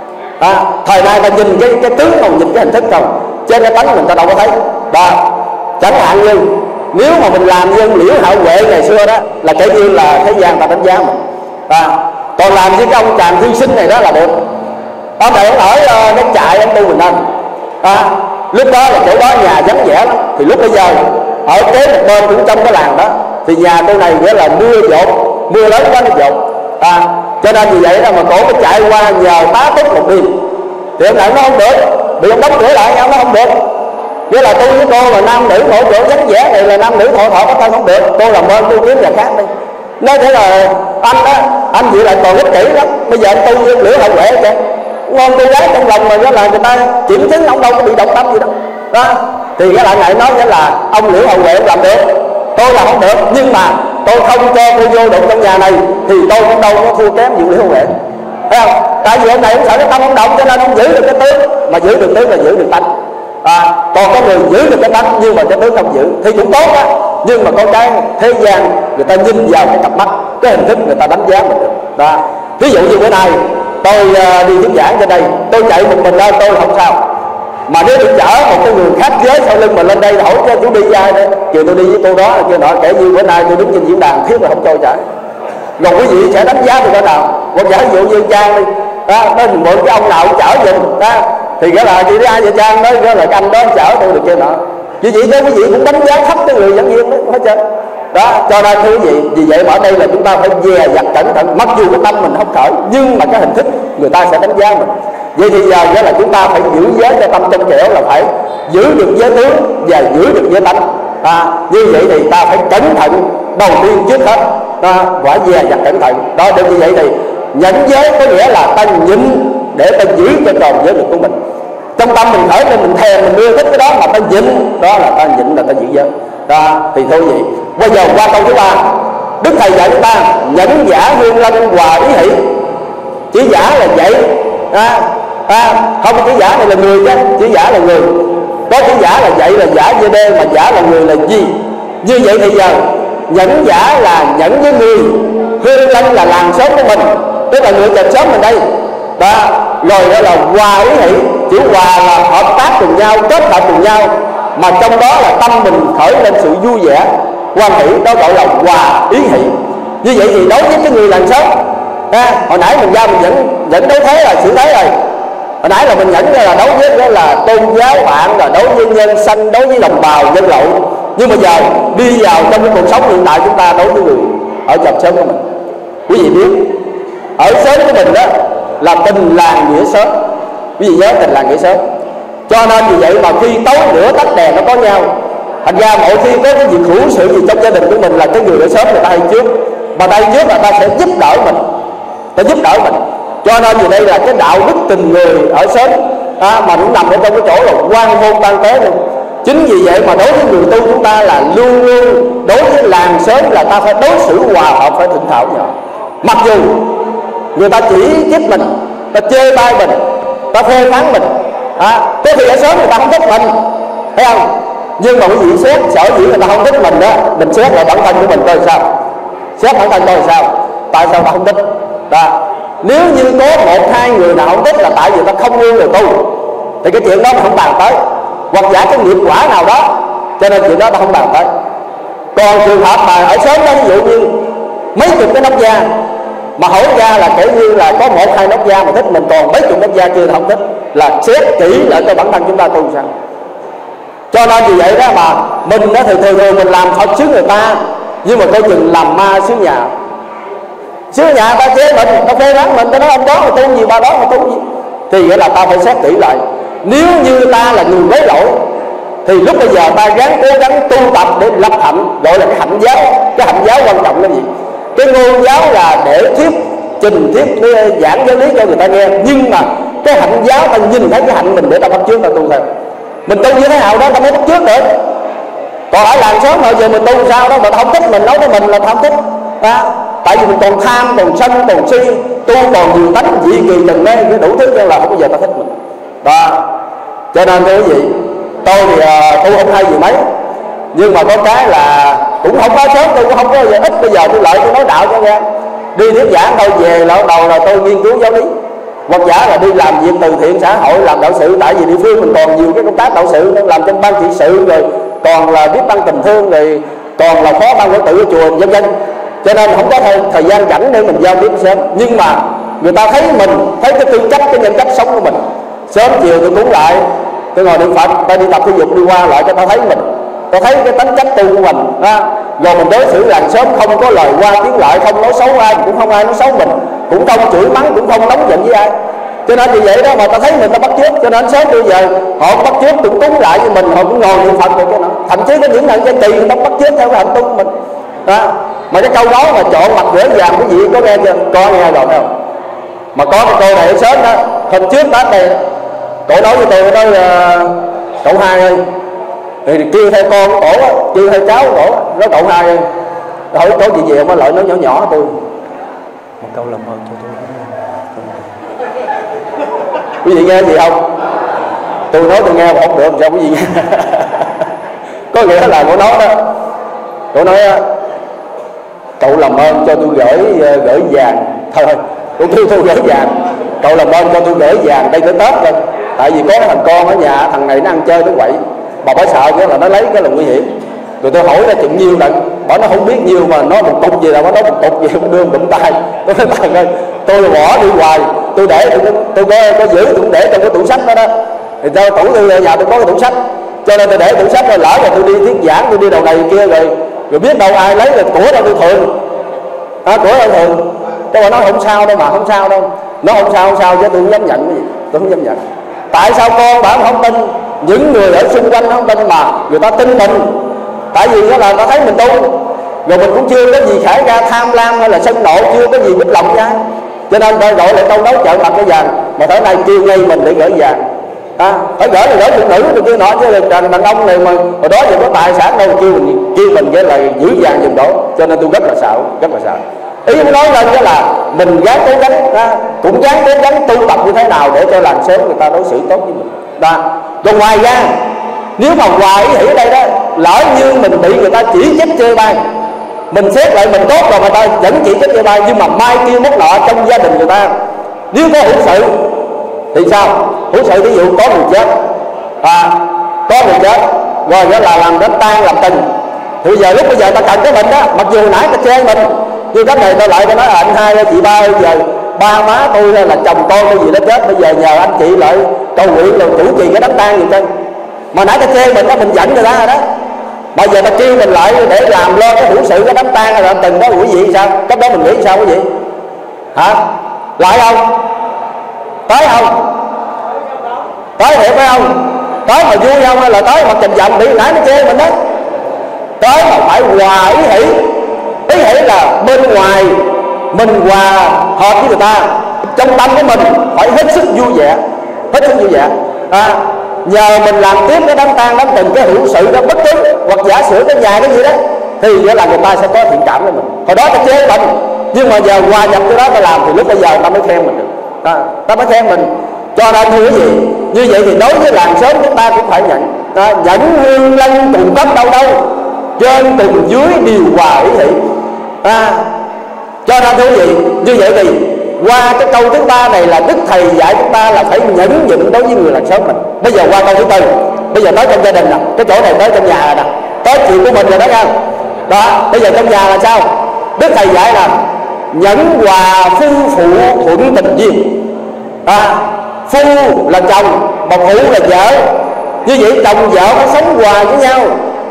À, thời nay ta nhìn cái cái tướng không, nhìn cái hình thức không, trên cái tánh mình ta đâu có thấy. Đó, chẳng hạn như nếu mà mình làm như Liễu Hậu Huệ ngày xưa đó là kể như là thế gian ta đánh giá mình. À, còn làm với cái ông chàng thư sinh này đó là được. Ông này ông ở uh, cái trại ông tu mình anh. À, lúc đó là chỗ đó nhà vắng vẻ lắm, thì lúc bây giờ ở kế một bên cũng trong cái làng đó, thì nhà cô này nghĩa là mưa dột, mưa lớn quá nó dột. À, cho nên vì vậy đó mà cổ mới chạy qua nhờ tá túc một đêm, thì ông này nó không được, bị ông đóng cửa lại nhau nó không được. Nghĩa là tôi với cô là nam nữ hỗ trợ vắng vẻ này là nam nữ thọ thọ có thân không được, cô làm ơn tôi kiếm nhà khác đi. Nói thế là anh đó, anh vậy lại còn ích kỷ lắm. Bây giờ anh tu với Liễu Hậu Huệ kìa, ngon cô gái trong lòng mà đó là người ta kiểm chứng, ông đâu có bị động tâm gì đâu. Đó, thì cái lại ngại nói nghĩa là ông Liễu Hậu Huệ làm được, tôi là không được, nhưng mà tôi không cho cô vô đụng trong nhà này thì tôi cũng đâu có thua kém gì Liễu Hậu Huệ, thấy không? Tại vì ông này ông sợ cái tâm ông động cho nên ông giữ được cái tướng, mà giữ được tướng là giữ được tánh. À, còn có người giữ được cái tánh nhưng mà cái tướng không giữ thì cũng tốt á, nhưng mà có cái thế gian người ta nhìn vào cái cặp mắt, cái hình thức người ta đánh giá mình được. Đó, ví dụ như bữa nay tôi uh, đi thuyết giảng trên đây, tôi chạy một mình lên tôi không sao, mà nếu được chở một cái người khác giới sau lưng mà lên đây hỏi cho chú đi ra đấy, chiều tôi đi với cô đó kia nọ, kể như bữa nay tôi đứng trên diễn đàn thiết là không cho chạy. Còn quý vị sẽ đánh giá từ đó nào? Một giả dụ như Trang đi, đó, nó mượn cái ông nào cũng chở giùm, đó, thì cái là chị đi ai vậy Trang nói cái là cái anh đó chở tôi được kia nọ. Vì vậy đó quý vị cũng đánh giá thấp cái người giảng viên đó hết trơn. Đó, cho nên thưa quý vị, vì vậy mà ở đây là chúng ta phải dè dặt cẩn thận, mặc dù cái tâm mình không khởi nhưng mà cái hình thức người ta sẽ đánh giá mình. Vậy thì giờ nghĩa là chúng ta phải giữ giới cho tâm trong trẻo, là phải giữ được giới tướng và giữ được giới tánh. À, như vậy thì ta phải cẩn thận đầu tiên trước hết, à, phải dè dặt cẩn thận. Đó, để như vậy thì nhẫn giới có nghĩa là ta nhịn để ta giữ cho tròn giới lực của mình. Trong tâm mình khởi lên mình thèm mình ưa thích cái đó mà ta nhịn, đó là ta nhịn là ta giữ giới. Đó, thì thôi vậy. Bây giờ qua câu thứ ba, Đức Thầy dạy chúng ta nhẫn giả hương lân hòa ý hỷ. Chỉ giả là vậy, à, à, không chỉ giả này là người chứ, chỉ giả là người. Có chỉ giả là vậy là giả dê đê, mà giả là người là gì? Như vậy thì giờ nhẫn giả là nhẫn với người, hương lân là làng xóm của mình, tức là người chợ xóm mình đây. Đó, rồi đó là hòa ý hỷ, chữ hòa là hợp tác cùng nhau, kết hợp cùng nhau, mà trong đó là tâm mình khởi lên sự vui vẻ, hoan hỷ, đó gọi là hòa ý hỷ. Như vậy thì đối với cái người làng xóm, à, hồi nãy mình ra mình dẫn dẫn đấu thế là xử thế rồi, hồi nãy là mình dẫn ra là đấu với đó là tôn giáo bạn, là đấu với nhân sanh, đấu với đồng bào nhân lậu. Nhưng mà giờ đi vào trong cái cuộc sống hiện tại chúng ta đối với người ở chợ xóm của mình, quý vị biết ở xóm của mình đó là tình làng nghĩa xóm, quý vị nhớ tình làng nghĩa xóm. Cho nên vì vậy mà khi tối lửa tắt đèn nó có nhau, thành ra mỗi khi có cái việc hữu sự gì trong gia đình của mình là cái người ở xóm người ta hay trước, mà tay trước là ta sẽ giúp đỡ mình, ta giúp đỡ mình. Cho nên vì đây là cái đạo đức tình người ở xóm, à, mà cũng nằm ở trong cái chỗ là quan môn ban tế luôn. Chính vì vậy mà đối với người tu chúng ta là luôn luôn đối với làng xóm là ta phải đối xử hòa hợp, phải thịnh thảo nhau. Mặc dù người ta chỉ trích mình, ta chê bai mình, ta phê phán mình, à, có khi ở xóm người ta không thích mình, thấy không? Nhưng mà quý vị xét sở dĩ người ta không thích mình đó, mình xét lại bản thân của mình coi sao, xét bản thân coi sao, tại sao ta không thích? Đó, Nếu như có một hai người nào không thích là tại vì ta không yêu người tu, thì cái chuyện đó mình không bàn tới, hoặc giả cái nghiệp quả nào đó, cho nên chuyện đó ta không bàn tới. Còn trường hợp mà ở xóm đó, ví dụ như mấy chục cái nóc gia mà hỏi ra là kể như là có một hai nóc gia mà thích mình, còn mấy chục nóc gia chưa không thích, là xét kỹ lại cho bản thân chúng ta tu sao. Cho nên vì vậy đó mà mình đó thì thường thường mình làm Phật xứ người ta, nhưng mà coi chừng làm ma xứ nhà. Xứ nhà ta chế mình, ta phê phán mình, ta nói ông đó mà tu gì, bà đó mà tu gì, thì nghĩa là ta phải xét kỹ lại. Nếu như ta là người quấy lỗi thì lúc bây giờ ta gắng cố gắng tu tập để lập hạnh, gọi là cái hạnh giáo. Cái hạnh giáo quan trọng là gì? Cái ngôn giáo là để thuyết trình thuyết giảng giáo lý cho người ta nghe, nhưng mà cái hạnh giáo ta nhìn thấy cái hạnh mình để ta bắt chước, ta tu theo. Mình tu như thế nào đó ta mới bắt chước được. Còn ở làng xóm hồi giờ mình tu sao đó mà ta không thích, mình nói với mình là ta không thích đó. Tại vì mình còn tham, còn sân, còn si, tu còn nhiều tánh dị kỳ trần mê, cái đủ thứ cho là không bao giờ ta thích mình đó. Cho nên thưa quý vị, tôi thì uh, tu không hay gì mấy, nhưng mà có cái là cũng không có sớm, tôi cũng không có giờ ít. Bây giờ tôi lợi tôi nói đạo cho nghe, đi thuyết giảng thôi về là đầu là tôi nghiên cứu giáo lý, hoặc giả là đi làm việc từ thiện xã hội, làm đạo sự. Tại vì địa phương mình còn nhiều cái công tác đạo sự, làm trong ban trị sự, rồi còn là biết ban tình thương, rồi còn là phó ban quản tự của chùa vân vân. Cho nên không có thời, thời gian rảnh để mình giao tiếp sớm. Nhưng mà người ta thấy mình, thấy cái tư chất, cái nhân cách sống của mình. Sớm chiều tôi cúng lại, tôi ngồi niệm Phật, ta đi tập thể dục đi qua lại cho ta thấy mình, ta thấy cái tính cách tu của mình đó. Rồi mình đối xử làng sớm không có lời qua tiếng lại, không nói xấu ai, cũng không ai nói xấu mình, cũng không chửi mắng, cũng không nóng giận với ai. Cho nên vì vậy đó mà ta thấy mình ta bắt chước. Cho nên sớm bây giờ họ bắt chước cũng cúng lại với mình, họ cũng ngồi niệm Phật rồi cái nó. Thậm chí có những lần trên tiền người ta bắt chước theo cái hạnh tu của mình đó. Mà cái câu nói mà chọn mặt gửi vàng cái gì có nghe chưa? Có nghe rồi phải không? Mà có cái câu này ở sớm đó, hôm trước Tết này cổ nói với tôi, nói uh, cậu hai ơi, thì kêu theo con cổ á, kêu theo cháu cổ, nói cậu hai ơi, hỏi có gì gì không, lợi nó nhỏ nhỏ tôi một câu làm ơn cho tôi. Quý vị nghe gì không? Tôi nói tôi nghe mà không được làm sao quý vị nghe. Có nghĩa là cổ nói đó, cổ nói cậu làm ơn cho tôi gửi gửi vàng thôi, tôi kêu tôi gửi vàng, cậu làm ơn cho tôi gửi vàng đây tới Tết rồi. Tại vì có thằng con ở nhà, thằng này nó ăn chơi nó quậy, bà phải sợ chứ là nó lấy cái là nguy hiểm. Rồi tôi hỏi ra chuyện nhiêu lần, bảo nó không biết nhiêu mà nó một cục gì là nó nói một cục gì không đưa đụng tay. Tôi nói thằng ơi, tôi bỏ đi hoài, tôi để tôi, tôi có, có giữ tôi cũng để trong cái tủ sách đó đó. Thì tôi tủ tôi ở nhà tôi có cái tủ sách, cho nên tôi để tủ sách rồi lỡ rồi tôi đi thuyết giảng, tôi đi đầu này kia rồi rồi biết đâu ai lấy rồi của đâu tôi thường à, của đâu thường. Tôi nói không sao đâu mà, không sao đâu. Nó không sao không sao chứ tôi không dám nhận cái gì, tôi không dám nhận. Tại sao con bảo không tin? Những người ở xung quanh không tin mà người ta tin mình. Tại vì đó là ta thấy mình tu, rồi mình cũng chưa có gì khởi ra tham lam hay là sân nộ, chưa có gì bích lòng ra. Cho nên tôi gọi lại câu nói trợn mặt cái vàng, mà tới nay kêu ngay mình để gửi vàng. À, phải gửi là gửi phụ nữ rồi kia nọ, chứ đàn, đàn ông này mà hồi đó giờ có tài sản đâu kêu mình kêu mình cái là giữ vàng giùm đó. Cho nên tôi rất là sợ, rất là sợ. Ý muốn nói lên đó là mình gắng cố gắng, à, cũng gắng cố gắng tu tập như thế nào để cho làng sớm người ta đối xử tốt với mình. Đó. Còn ngoài ra, nếu mà hoài ý ở đây đó, lỡ như mình bị người ta chỉ trích chê bai, mình xét lại mình tốt rồi mà ta vẫn chỉ trích chê bai, nhưng mà mai kia mốt nọ trong gia đình người ta nếu có hữu sự thì sao? Hữu sự ví dụ có người chết, à, có người chết rồi đó là làm đám tang làm tình, thì bây giờ lúc bây giờ ta cần cái mình đó, mặc dù nãy ta chê mình, nhưng cái này tôi lại tôi nói là anh hai chị ba giờ ba má tôi là chồng con cái gì đó chết, bây giờ nhờ anh chị lại cầu nguyện rồi chủ trì cái đám tang gì chân. Mà nãy ta chê mình đó, mình dẫn người ta rồi đó, bây giờ ta kêu mình lại để làm lo cái hữu sự cái đám tang hay là tình đó quý vị sao? Cách đó mình nghĩ sao quý vị? Hả? Lại không? Tới không? Tới thiệt phải không? Tới mà vui không hay là tới mặt trình giọng bị nãy nó chê mình đó? Tới mà phải hòa ý hỷ. Ý hỷ là bên ngoài mình hòa hợp với người ta, trong tâm của mình phải hết sức vui vẻ, hết sức vui vẻ. À, nhờ mình làm tiếp cái đám tang đám tình cái hữu sự đó bất cứ, hoặc giả sửa cái nhà cái gì đó, thì nghĩa là người ta sẽ có thiện cảm với mình. Hồi đó ta chế mình, nhưng mà giờ hòa nhập cái đó ta làm thì lúc bây giờ ta mới khen mình được, à, ta mới khen mình. Cho nên thưa quý vị, như vậy thì đối với làng sớm chúng ta cũng phải nhận, à, nhẫn hương lân cùng cấp đâu đâu, trên cùng dưới điều hòa ý thị. À, cho nên thưa quý vị, như vậy thì qua cái câu thứ ba này là Đức Thầy dạy chúng ta là phải nhẫn nhịn đối với người làng xóm mình. Bây giờ qua câu thứ tư, bây giờ tới trong gia đình nè, cái chỗ này tới trong nhà rồi nè, tới chuyện của mình rồi đó nha. Đó, bây giờ trong nhà là sao? Đức Thầy dạy là nhẫn hòa phu phụ thuận tình duyên. À, phu là chồng mà phụ là vợ, như vậy chồng vợ phải sống hòa với nhau.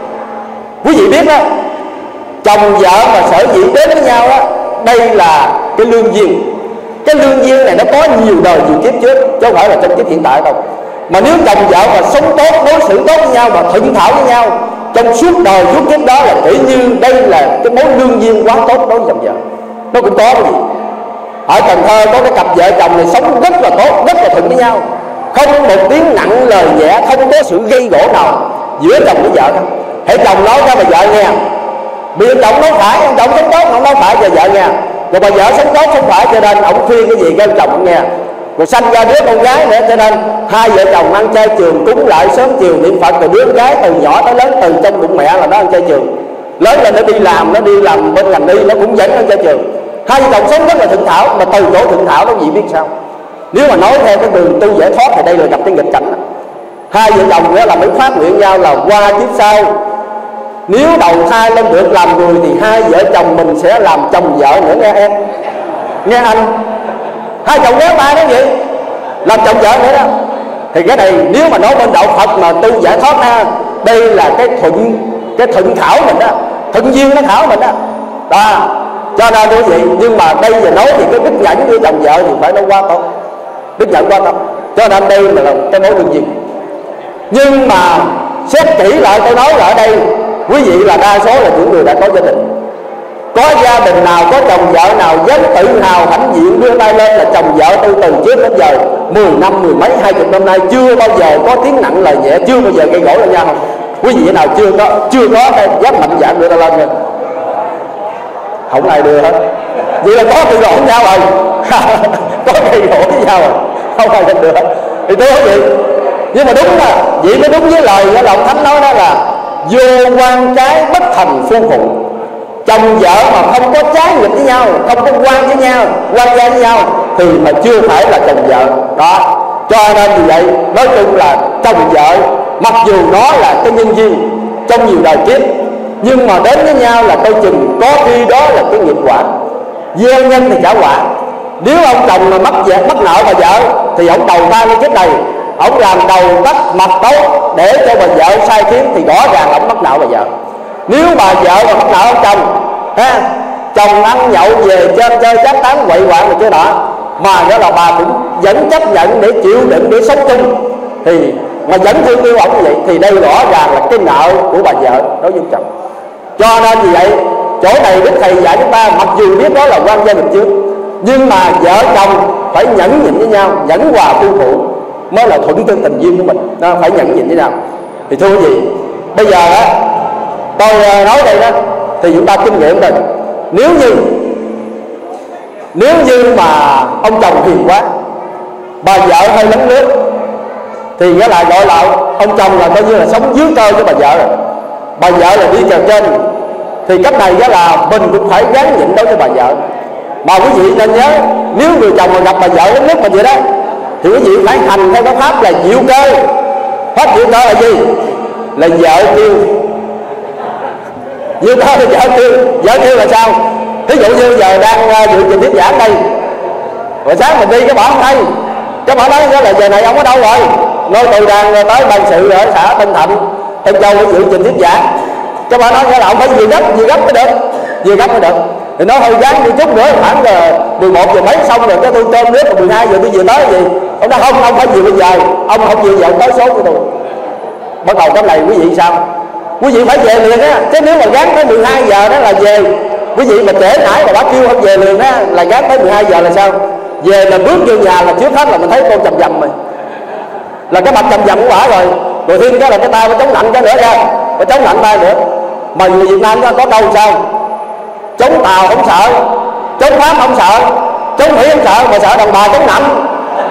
Quý vị biết đó, chồng vợ mà sở dĩ đến với nhau đó, đây là cái lương duyên. Cái lương duyên này nó có nhiều đời nhiều kiếp trước, chứ không phải là trong kiếp hiện tại đâu. Mà nếu chồng vợ mà sống tốt, đối xử tốt với nhau, mà thuận thảo với nhau trong suốt đời suốt kiếp đó, là kể như đây là cái mối lương duyên quá tốt đối với chồng vợ. Nó cũng có cái gì. Ở Cần Thơ có cái cặp vợ chồng này sống rất là tốt, rất là thuận với nhau, không một tiếng nặng lời nhẹ, không có sự gây gổ nào giữa chồng với vợ đâu. Hãy chồng nói ra bà vợ nghe, bị ông chồng nói phải, ông chồng sống tốt không nói phải cho vợ nghe, rồi bà vợ sống tốt không phải, cho nên ông khuyên cái gì cái ông chồng không nghe. Rồi sanh ra đứa con gái nữa, cho nên hai vợ chồng ăn chay trường, cúng lại sớm chiều niệm Phật. Rồi đứa con gái từ nhỏ tới lớn, từ trong bụng mẹ là nó ăn chay trường, lớn lên nó đi làm, nó đi làm bên ngành y, nó cũng vẫn ăn chay trường. Hai vợ chồng sống rất là thuận thảo, mà từ chỗ thuận thảo đó gì biết sao? Nếu mà nói theo cái đường tu giải thoát thì đây là gặp cái nghịch cảnh. Hai vợ chồng nữa là mới phát nguyện nhau là qua kiếp sau, nếu đầu thai lên được làm người thì hai vợ chồng mình sẽ làm chồng vợ nữa nghe em, nghe anh. Hai chồng ghé ba đó vậy, làm chồng vợ nữa đó. Thì cái này nếu mà nói bên đạo Phật mà tu giải thoát ha, đây là cái thuận, cái thuận thảo mình đó, thuận duyên nó thảo mình đó. Đó, cho nên quý vị, nhưng mà đây giờ nói thì cái đức nhẫn với chồng vợ thì phải nó quá tốt, đức nhẫn quá tốt. Cho nên đây là cái mối lương duyên. Nhưng mà xét kỹ lại tôi nói là ở đây quý vị là đa số là những người đã có gia đình. Có gia đình nào, có chồng vợ nào dám tự hào hãnh diện đưa tay lên là chồng vợ tôi từ trước đến giờ mười năm, mười mấy, hai chục năm nay chưa bao giờ có tiếng nặng lời nhẹ, chưa bao giờ gây gỗ lên nhau không? Quý vị nào chưa có, chưa có cái dám mạnh dạn đưa tay lên rồi? Không ai đưa hết. Vậy là có tự gỗ với nhau rồi có gây gỗ với nhau rồi, không ai được hết. Thì tôi nói vậy, nhưng mà đúng là vậy mới đúng với lời của ông Thánh nói đó là vô quan trái bất thành phu phụ. Chồng vợ mà không có trái nghịch với nhau, không có quan với nhau, quan gia với nhau thì mà chưa phải là chồng vợ đó. Cho nên vì vậy nói chung là chồng vợ mặc dù nó là cái nhân duyên trong nhiều đời kiếp, nhưng mà đến với nhau là coi chừng có khi đó là cái nghiệp quả, gieo nhân thì trả quả. Nếu ông chồng mà mắc vợ, mắc nợ bà vợ thì ông đầu thai lên kiếp này, ông làm đầu tắt mặt tốt để cho bà vợ sai khiến thì rõ ràng ông mắc nợ bà vợ. Nếu bà vợ mà mắc nợ ông chồng ha, chồng ăn nhậu về chơi chơi chát tán quậy quạng rồi chứ đó, mà đó là bà cũng vẫn chấp nhận để chịu đựng để sống chung, thì mà vẫn thương yêu ông như vậy thì đây rõ ràng là cái nợ của bà vợ đối với chồng. Cho nên vì vậy chỗ này Đức Thầy dạy chúng ta mặc dù biết đó là quan gia đình trước, nhưng mà vợ chồng phải nhẫn nhịn với nhau, nhẫn hòa phu phụ mới là thuận tương tình duyên của mình. Nó phải nhẫn nhịn với nhau. Thì thưa quý vị, bây giờ đó tôi nói đây đó thì chúng ta kinh nghiệm rồi. Nếu như nếu như mà ông chồng hiền quá, bà vợ hơi lấn lướt thì nghĩa là gọi là ông chồng là coi như là sống dưới cơ của bà vợ rồi, bà vợ là đi trèo trên. Thì cách này là mình cũng phải gắng nhịn đối với bà vợ. Mà quý vị nên nhớ, nếu người chồng mà gặp bà vợ lấn lướt mà vậy đó thì quý vị phải hành theo cái pháp là diệu cơ. Pháp diệu cơ là gì? Là vợ kêu. Diệu cơ là vợ kêu. Vợ kêu là sao? Ví dụ như giờ đang uh, dự trình thuyết giảng đây, rồi sáng mình đi cái bỏ không đây, cái bỏ nói là giờ này ông ở đâu rồi? Nói tôi đang tới ban sự ở xã Tân Thạnh, Tân Châu để dự trình thuyết giảng. Cái bỏ nói là ông phải về gấp, về gấp mới được, về gấp mới được. Thì nó hơi gắn đi chút nữa, khoảng là mười một giờ mấy xong rồi cái tôi cơm nước, mười hai giờ tôi về tới gì? Ông nói không, ông phải về bây giờ, ông không về giờ ông tới số của tôi. Bắt đầu cái này quý vị sao? Quý vị phải về liền á, chứ nếu mà gắn tới mười hai giờ đó là về. Quý vị mà trễ nãy mà bác kêu không về liền á là gắn tới mười hai giờ là sao? Về là bước vô nhà là trước hết là mình thấy con chầm dầm rồi, là cái mặt chầm dầm của quả rồi, rồi thêm cái là cái tay nó chống lạnh cái nữa ra, nó chống lạnh tay nữa. Mà người Việt Nam có câu sao? Chống Tàu không sợ, chống Pháp không sợ, chống Mỹ không sợ, mà sợ đàn bà chống nạnh.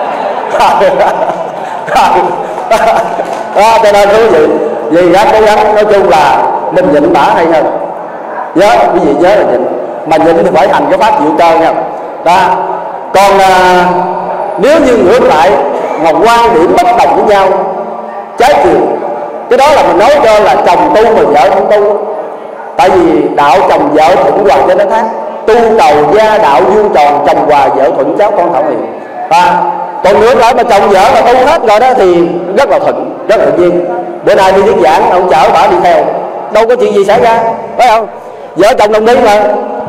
Đó, cho nên quý vị vì ra cố gắng, nói chung là mình nhịn đã hay hơn. Nhớ, quý vị nhớ là nhịn, mà nhịn thì phải hành cái pháp diệu cơ nha. Đó, Còn à, nếu như ngược lại mà quan điểm bất đồng với nhau, trái chiều, cái đó là mình nói cho là chồng tu mà vợ không tu. Tại vì đạo chồng vợ thuận hòa cho nó khác, tu cầu gia đạo vuông tròn, chồng hòa vợ thuận cháu con thảo hiền. À, còn ngược lại mà chồng vợ mà tu hết rồi đó thì rất là thuận, rất là tự nhiên. Bữa nay đi thuyết giảng ông chở bà đi theo, đâu có chuyện gì xảy ra, phải không? Vợ chồng đồng đi mà.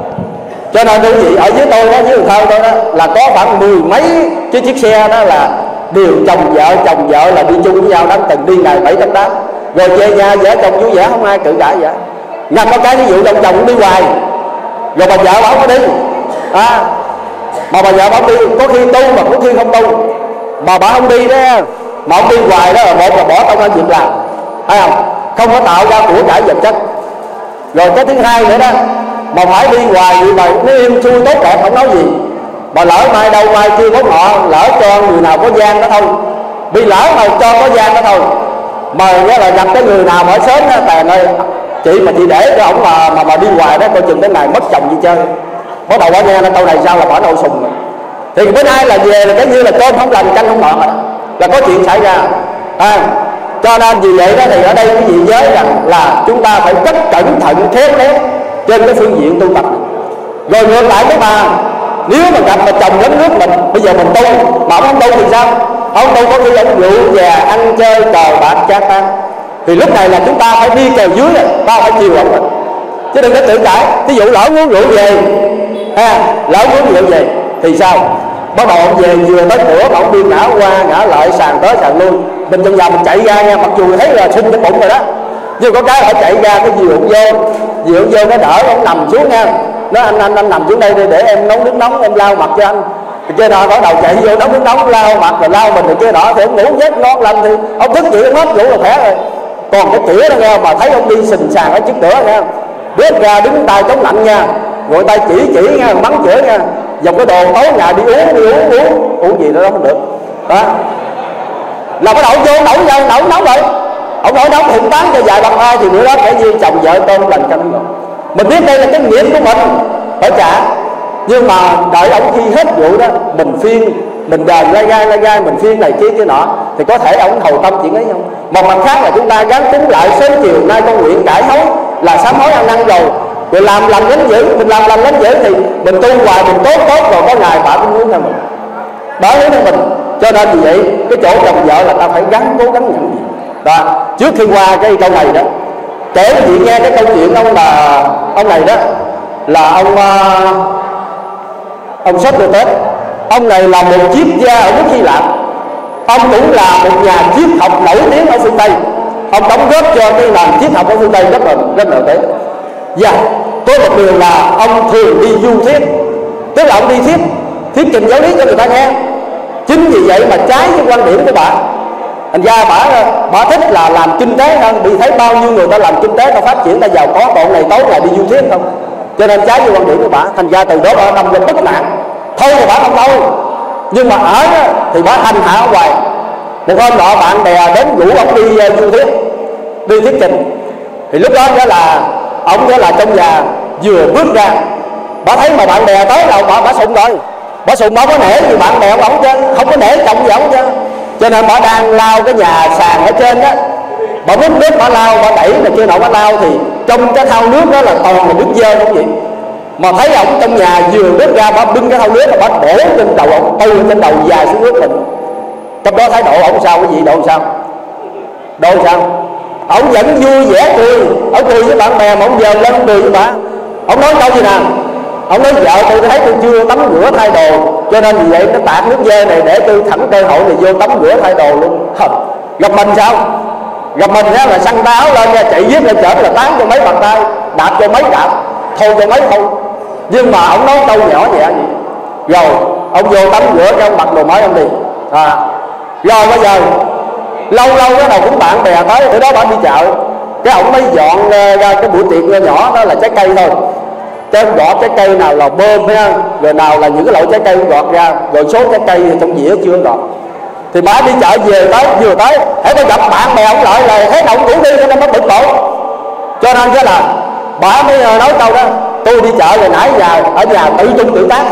Cho nên quý vị ở dưới tôi đó, dưới Cần Thơ tôi đó là có khoảng mười mấy cái chiếc xe đó là đều chồng vợ, chồng vợ là đi chung với nhau, đánh từng đi ngày bảy tám tám. Rồi về nhà vợ chồng vui vẻ không ai cự cãi vậy. Ngặt có cái ví dụ chồng chồng cũng đi hoài, rồi bà vợ bảo có đi, à, mà bà vợ bảo đi, có khi tu mà có khi không tu. Mà bà không đi đó, mà ông đi hoài đó là một là bỏ công ăn việc làm, thấy không? Không có tạo ra của cải vật chất. Rồi cái thứ hai nữa đó, mà phải đi hoài vậy mà nó im xuôi tốt đẹp không nói gì. Mà lỡ mai đâu mai chưa có ngọ, lỡ cho người nào có gian đó thôi, bị lỡ mà cho có gian đó thôi. Mà nghĩa là gặp cái người nào mà sớm đó, Tèn ơi chị mà chị để cho ổng mà, mà mà đi hoài đó, coi chừng cái ngày mất chồng gì chơi. Bắt đầu bà nghe nó câu này sao là bỏ nồi sùng rồi. Thì bữa nay là về là cái như là cơm không lành canh không ngọt, là có chuyện xảy ra. À, cho nên vì vậy đó thì ở đây quý vị nhớ rằng là chúng ta phải rất cẩn thận khéo léo trên cái phương diện tu tập. Rồi ngược lại với bà, nếu mà gặp mà chồng lấn nước mình, bây giờ mình tu mà ông không tu thì sao? Ông tu có khi ông rượu già ăn chơi cờ bạc chát tan, thì lúc này là chúng ta phải đi kèo dưới, ta phải chiều ông mình, chứ đừng có tự cãi. Ví dụ lỡ uống rượu về, à, lỡ uống rượu về thì sao? Bắt đầu ông về vừa tới cửa mà ông đi ngã qua ngã lại, sàn tới sàn lui, mình trong nhà mình chạy ra nha, mặc dù thấy là sưng cái bụng rồi đó, nhưng có cái phải chạy ra cái dìu ông vô, dìu ông vô nó đỡ, ông nằm xuống nha. Nói anh anh anh nằm xuống đây để em nấu nước nóng em lau mặt cho anh. Thì kia nọ bắt đầu chạy vô nấu nước nóng lau mặt rồi lau mình, rồi kia nọ thì ông ngủ giấc ngon lành, thì ông thức dậy ông hết ngủ là khỏe rồi. Còn cái cửa đó nghe mà thấy ông đi sình sàn ở trước cửa nghe, bước ra đứng tay chống lạnh nha, rồi tay chỉ chỉ nha, mắng chửi nha, dòng cái đồ tối nhà đi uống đi uống uống uống gì đó không được đó. Là bắt đầu vô nổi ra nổi nóng rồi, ông nổi nóng hiện tán cho vài bằng ai thì bữa đó kể như chồng vợ con lành canh rồi. Mình biết đây là cái nghiệp của mình phải trả, nhưng mà đợi ông khi hết vụ đó mình phiên, mình đền gai gai gai gai mình phiên này kia kia nọ thì có thể ông hầu tâm chuyện ấy không. Một mặt khác là chúng ta gắng tính lại sớm chiều nay con nguyện cải hối là sám hối ăn năn rồi, rồi làm lành lánh dữ, mình làm lành lánh dữ thì mình tu hoài mình tốt tốt rồi có ngày bà cũng muốn theo mình, đó hướng theo mình. Cho nên vì vậy cái chỗ chồng vợ là ta phải gắng cố gắng nhận gì đó. Trước khi qua cái câu này đó, kể quý vị nghe cái câu chuyện ông là ông này đó là ông uh, ông Sócrates. Ông này là một triết gia ở nước Hy Lạp, ông cũng là một nhà triết học nổi tiếng ở phương Tây, ông đóng góp cho cái nền triết học ở phương Tây rất là rất nổi tiếng. Và có một điều là ông thường đi du thuyết, tức là ông đi thuyết thuyết trình giáo lý cho người ta nghe. Chính vì vậy mà trái với quan điểm của bà, thành ra bà bà thích là làm kinh tế hơn, vì thấy bao nhiêu người ta làm kinh tế, ta phát triển, ta giàu có, bọn này tối ngày đi du thuyết không, cho nên trái với quan điểm của bà. Thành ra từ đó bà nằm lên bất nạn, thôi thì bà không đâu, nhưng mà ở đó, thì bà hành hạ ông hoài. Một hôm nọ bạn bè đến rủ ông đi uh, du thuyết, đi thuyết trình, thì lúc đó đó là ông đó là trong nhà vừa bước ra, bà thấy mà bạn bè tới đâu bà bà sụng rồi, bà sụng bà có nể gì bạn bè ông chứ, không có nể chồng gì ông chứ. Cho nên bà đang lau cái nhà sàn ở trên đó, bà múc nước bà lau, bà đẩy mà chưa nọ bà lau, thì trong cái thau nước đó là toàn là nước dơ không vậy. Mà thấy ông trong nhà vừa bước ra, bà bưng cái thau nước mà bà đổ trên đầu ông, từ trên đầu dài xuống nước mình. Trong đó thái độ ông sao, cái gì độ sao độ sao ông vẫn vui vẻ cười, ông cười với bạn bè mà ông giờ lên cười với bà. Ông nói câu gì nè, ông nói vợ tôi thấy tôi chưa tắm rửa thay đồ, cho nên vì vậy cái tạt nước dơ này để tôi thẳng cơ hội này vô tắm rửa thay đồ luôn. Gặp mình sao, gặp mình đó là săn tay áo lên nha, chạy giết lên chở là tán cho mấy bàn tay, đạp cho mấy đạp, thôi cho mấy thôi. Nhưng mà ông nói câu nhỏ nhẹ vậy, rồi ông vô tắm rửa cho ông mặc đồ mới ông đi. À, rồi bây giờ lâu lâu cái đầu cũng bạn bè tới, từ đó bạn đi chợ, cái ông mới dọn ra cái buổi tiệc nhỏ đó là trái cây thôi, chứ gọt trái cây nào là bơm ha, rồi nào là những cái loại trái cây gọt ra, rồi số trái cây trong dĩa chưa gọt. Thì bà đi chợ về tới vừa tới, hãy có gặp bạn bè ông lại là thấy động cũng đi, cho nên nó bực bội. Cho nên cái là bà mới nói câu đó, tôi đi chợ rồi nãy giờ ở nhà tự tung tự tác hả,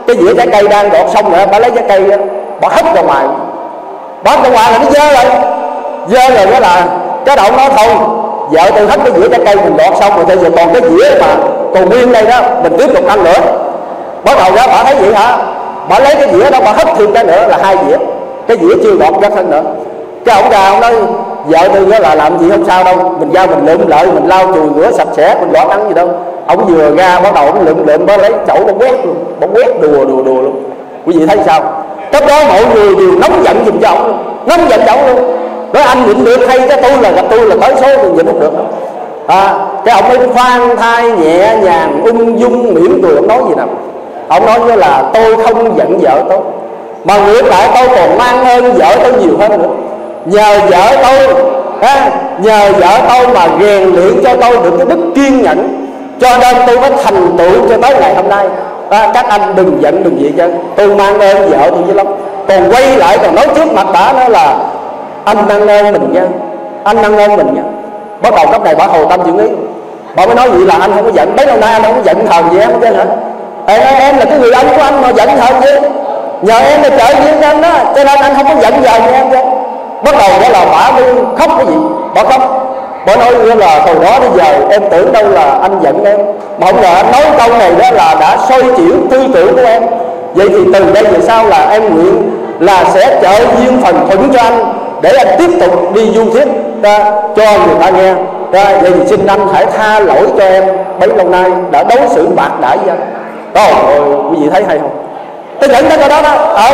cái dĩa trái cây đang gọt xong rồi bà lấy trái cây đó, bà hất ra ngoài, bà hất ra ngoài là nó dơ rồi, dơ rồi đó là cái đầu nó thôi. Vợ tôi hất cái dĩa trái cây mình gọt xong rồi, thì giờ còn cái dĩa mà còn nguyên đây đó mình tiếp tục ăn nữa. Bắt đầu đó bà thấy vậy hả, bà lấy cái dĩa đó bà hất thêm cái nữa là hai dĩa, cái dĩa chưa gọt ra thân nữa. Cái ông ra ông nói vợ tôi đó là làm gì không sao đâu, mình ra mình lượm lợi, mình lau chùi rửa sạch sẽ, mình gọt ăn gì đâu. Ông vừa ra bắt đầu ông lượm lượm, bà lấy chậu bà quét luôn, bà quét đùa đùa đùa luôn. Quý vị thấy sao? Lúc đó mọi người đều nóng giận giùm cho ông luôn, nóng giận cho ông luôn. Nói anh nhịn được hay cái tôi là gặp tôi là tới số mình nhịn không được. À, cái ông ấy khoan thai nhẹ nhàng ung dung mỉm cười, ông nói gì nào? Ông nói với là tôi không giận vợ tôi, mà ngược lại tôi còn mang ơn vợ tôi nhiều hơn nữa. Nhờ vợ tôi à, nhờ vợ tôi mà rèn luyện cho tôi được cái đức kiên nhẫn, cho nên tôi mới thành tựu cho tới ngày hôm nay. À, các anh đừng giận đừng gì chứ, tôi mang ơn vợ tôi dữ lắm. Còn quay lại còn nói trước mặt bà nói là anh mang ơn mình nha, anh mang ơn mình nha. Bắt đầu cấp này bà hồ tâm chuyện ý, bà mới nói vậy là anh không có giận. Bấy lâu nay anh không có giận hờn gì em chứ hả? Ê, em là cái người anh của anh mà giận hờn gì? Nhờ em là trợ duyên cho anh đó, cho nên anh không có giận hờn gì em chứ. Bắt đầu đó là bà mới khóc cái gì, bà khóc. Bà nói là hồi đó đến giờ em tưởng đâu là anh giận em, mà không ngờ anh nói câu này đó là đã xoay chuyển tư tưởng của em. Vậy thì từ đây về sau là em nguyện là sẽ trợ duyên phần thuận cho anh, để anh tiếp tục đi du thuyết ra cho người ta nghe. Ra, vậy thì xin anh hãy tha lỗi cho em bấy lâu nay đã đối xử bạc đãi với anh. Ôi, quý vị thấy hay không? Tôi dẫn tới cái đó đó. Ờ.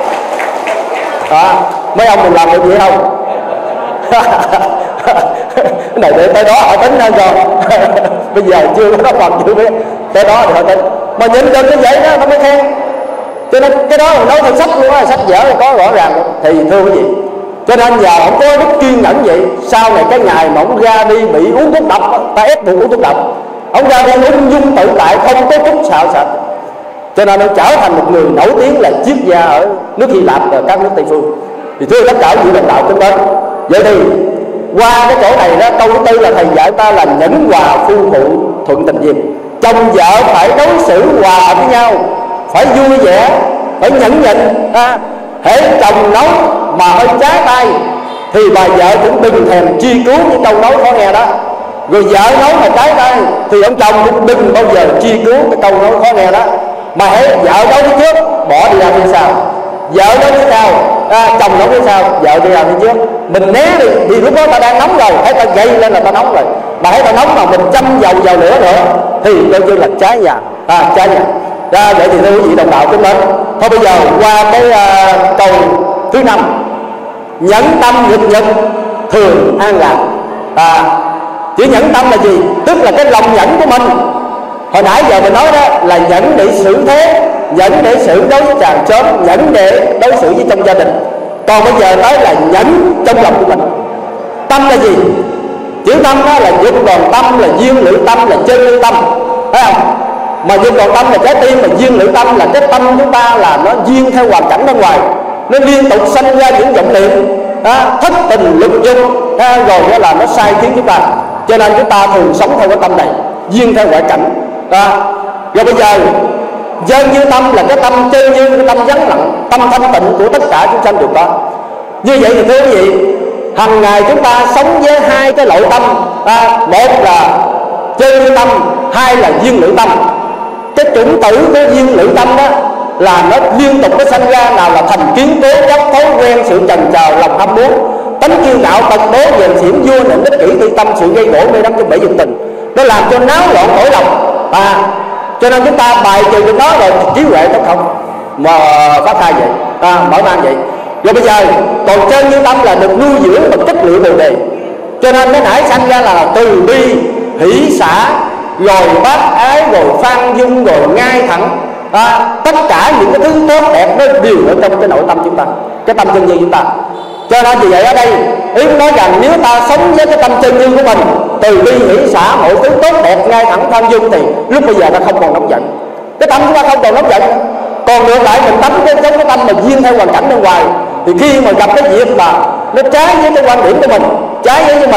À, mấy ông mình làm được vậy không? Cái này để tới đó họ tính hơn rồi. Bây giờ chưa có bằng chưa biết. Tới đó thì họ tính. Mà nhìn được cái vậy đó nó mới khen. Cho nên cái đó mình nói theo sách luôn á, sách vở thì có rõ ràng. Thì thưa quý vị, cho nên giờ ông có đức kiên nhẫn vậy, sau này cái ngày mà ông ra đi bị uống thuốc độc, ta ép buộc uống thuốc độc, ông ra đi ung dung tự tại, không có chút xạo xạo. Cho nên ông trở thành một người nổi tiếng là triết gia ở nước Hy Lạp và các nước Tây phương. Thì thưa tất cả những lãnh đạo kính mến, vậy thì qua cái chỗ này đó, câu thứ tư là thầy dạy ta là nhẫn hòa phu phụ thuận tình duyên. Chồng vợ phải đối xử hòa hợp với nhau, phải vui vẻ, phải nhẫn nhịn. À, hễ chồng nấu mà hơi trái tay thì bà vợ cũng đừng thèm truy cứu những câu nói khó nghe đó. Rồi vợ nấu mà trái tay thì ông chồng cũng đừng bao giờ truy cứu cái câu nói khó nghe đó. Mà hễ vợ nấu phía trước, bỏ đi ra phía sau. Vợ nấu phía sau, à, chồng nấu phía sau, vợ đi ra phía trước. Mình né đi, thì lúc đó ta đang nóng rồi, thấy ta gây lên là ta nóng rồi. Mà thấy ta nóng mà mình châm dầu vào lửa nữa thì coi như là cháy nhà, à, cháy nhà. Ra vậy thì thưa quý vị đồng đạo kính mến, thôi bây giờ qua cái uh, câu thứ năm, nhẫn tâm nghịch nhật thường an lạc. À, chữ nhẫn tâm là gì? Tức là cái lòng nhẫn của mình. Hồi nãy giờ mình nói đó là nhẫn để xử thế, nhẫn để xử đối với chàng chớm, nhẫn để đối xử với trong gia đình. Còn bây giờ tới là nhẫn trong lòng của mình. Tâm là gì? Chữ tâm đó là dục còn tâm, là duyên lưỡi tâm, là chân lưỡi tâm, thấy không? Mà dục còn tâm là trái tim, mà duyên lưỡi tâm là cái tâm chúng ta là nó duyên theo hoàn cảnh bên ngoài, nó liên tục sanh ra những vọng niệm, à, thất tình lục dục, à, rồi đó là nó sai khiến chúng ta. Cho nên chúng ta thường sống theo cái tâm này, duyên theo ngoại cảnh. À, rồi bây giờ chân như tâm là cái tâm chân như cái tâm vắng lặng, tâm thanh tịnh của tất cả chúng sanh đều có. Như vậy thì thưa quý vị, hàng ngày chúng ta sống với hai cái nội tâm, à, một là chân như tâm, hai là duyên lưỡi tâm. Cái chủng tử của duyên lưỡi tâm đó là nó liên tục nó sanh ra, nào là thành kiến cố chấp, thói quen, sự trần trờ, lòng ham muốn, tánh kiêu ngạo, tật đố, dèm xỉm, vua nịnh, ích kỷ, tư tâm, sự gây gỗ, mê đắm trong bể dục tình, nó làm cho náo loạn cõi lòng. À, cho nên chúng ta bài trừ được nó rồi trí huệ nó không mà phát thai vậy, à, mở mang vậy. Rồi bây giờ còn chân như tâm là được nuôi dưỡng bằng chất liệu bồ đề. Cho nên cái nãy sanh ra là từ bi, hỷ xả, rồi bác ái, rồi phan dung, rồi ngay thẳng, à, tất cả những cái thứ tốt đẹp nó đều ở trong cái nội tâm chúng ta, cái tâm chân như chúng ta. Cho nên vì vậy ở đây ý nói rằng nếu ta sống với cái tâm chân như của mình, từ bi hỷ xả, mọi thứ tốt đẹp, ngay thẳng, phan dung, thì lúc bây giờ ta không còn nóng giận, cái tâm chúng ta không còn nóng giận. Còn ngược lại mình tắm cái sống cái tâm mà duyên theo hoàn cảnh bên ngoài, thì khi mà gặp cái việc mà nó trái với cái quan điểm của mình, trái với mình,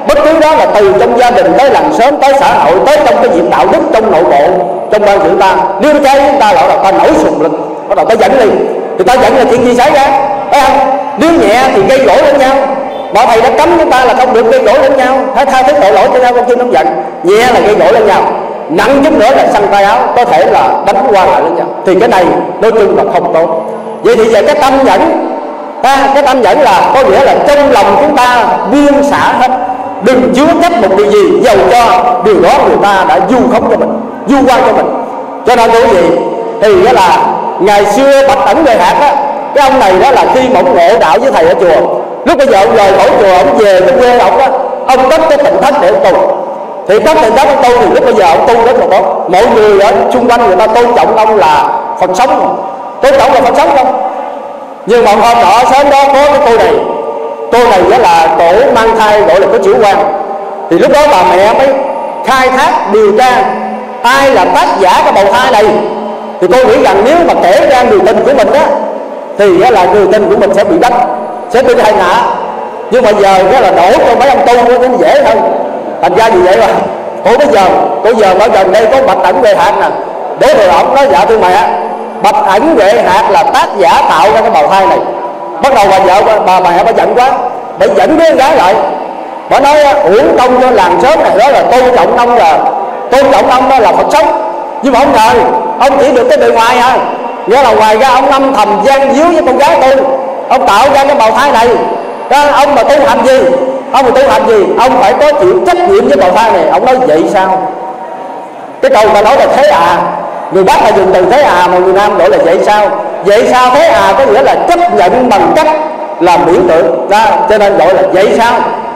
bất cứ đó là từ trong gia đình tới làng xóm tới xã hội tới trong cái việc đạo đức trong nội bộ trong ban sự ta, nếu nó cháy chúng ta là ta nổi sùng lực, bắt đầu ta giận liền. Thì ta giận là chuyện gì xảy ra, thấy không? Nếu nhẹ thì gây gỗ lẫn nhau, mà thầy đã cấm chúng ta là không được gây gỗ lẫn nhau, hãy tha thứ tội lỗi cho nhau, con chim nóng giận. Nhẹ là gây gỗ lẫn nhau, nặng chút nữa là xăng tay áo, có thể là đánh qua lại lẫn nhau. Thì cái này nói chung là không tốt. Vậy thì về cái tâm nhẫn, à, cái tâm nhẫn là có nghĩa là trong lòng chúng ta buông xả hết, đừng chứa chấp một điều gì, dầu cho điều đó người ta đã vu khống cho mình, vu quan cho mình. Cho nên quý vị thì nghĩa là ngày xưa Bạch Ẩn Huệ Hạc á, cái ông này đó là khi mà ông ngộ đạo với thầy ở chùa, lúc bây giờ ông rời khỏi chùa, ông về cái quê ông á, ông cất cái tịnh thất để ông tu. Thì cất tịnh thất ông tu thì lúc bây giờ ông tu rất là tốt, mọi người ở xung quanh người ta tôn trọng ông là Phật sống, tôn trọng là Phật sống không. Nhưng mà hôm nọ sớm đó có cái cô này, cô này đó là tổ mang thai gọi là có chữ quan. Thì lúc đó bà mẹ mới khai thác điều tra ai là tác giả cái bào thai này. Thì tôi nghĩ rằng nếu mà kể ra người tình của mình á, thì đó là người tình của mình sẽ bị đánh, sẽ bị hành hạ. Nhưng mà giờ đó là đổ cho mấy ông tu nó cũng dễ hơn. Thành ra vì vậy mà cô bây giờ cô giờ ở gần đây có Bạch Ẩn Huệ Hạc nè, để rồi ông nói dạ thưa mẹ, Bạch Ẩn Huệ Hạc là tác giả tạo ra cái bào thai này. Bắt đầu bà vợ bà mẹ bà giận quá, bà dẫn đứa gái lại, bà nói uổng công cho làng xóm này, đó là tôn trọng ông, là tôn trọng ông đó là Phật sống. Nhưng mà ông ngờ ông chỉ được cái bề ngoài à, nghĩa là ngoài ra ông âm thầm gian díu với con gái tôi, ông tạo ra cái bào thai này. Đó, ông mà tu hành gì, ông mà tu hành gì, ông phải có chịu trách nhiệm với bào thai này. Ông nói vậy sao? Cái câu ta nói là thế à, người Bắc là dùng từ thế à, mà người Nam gọi là vậy sao. Vậy sao thế à có nghĩa là chấp nhận bằng cách làm biểu tượng ra, cho nên gọi là vậy sao.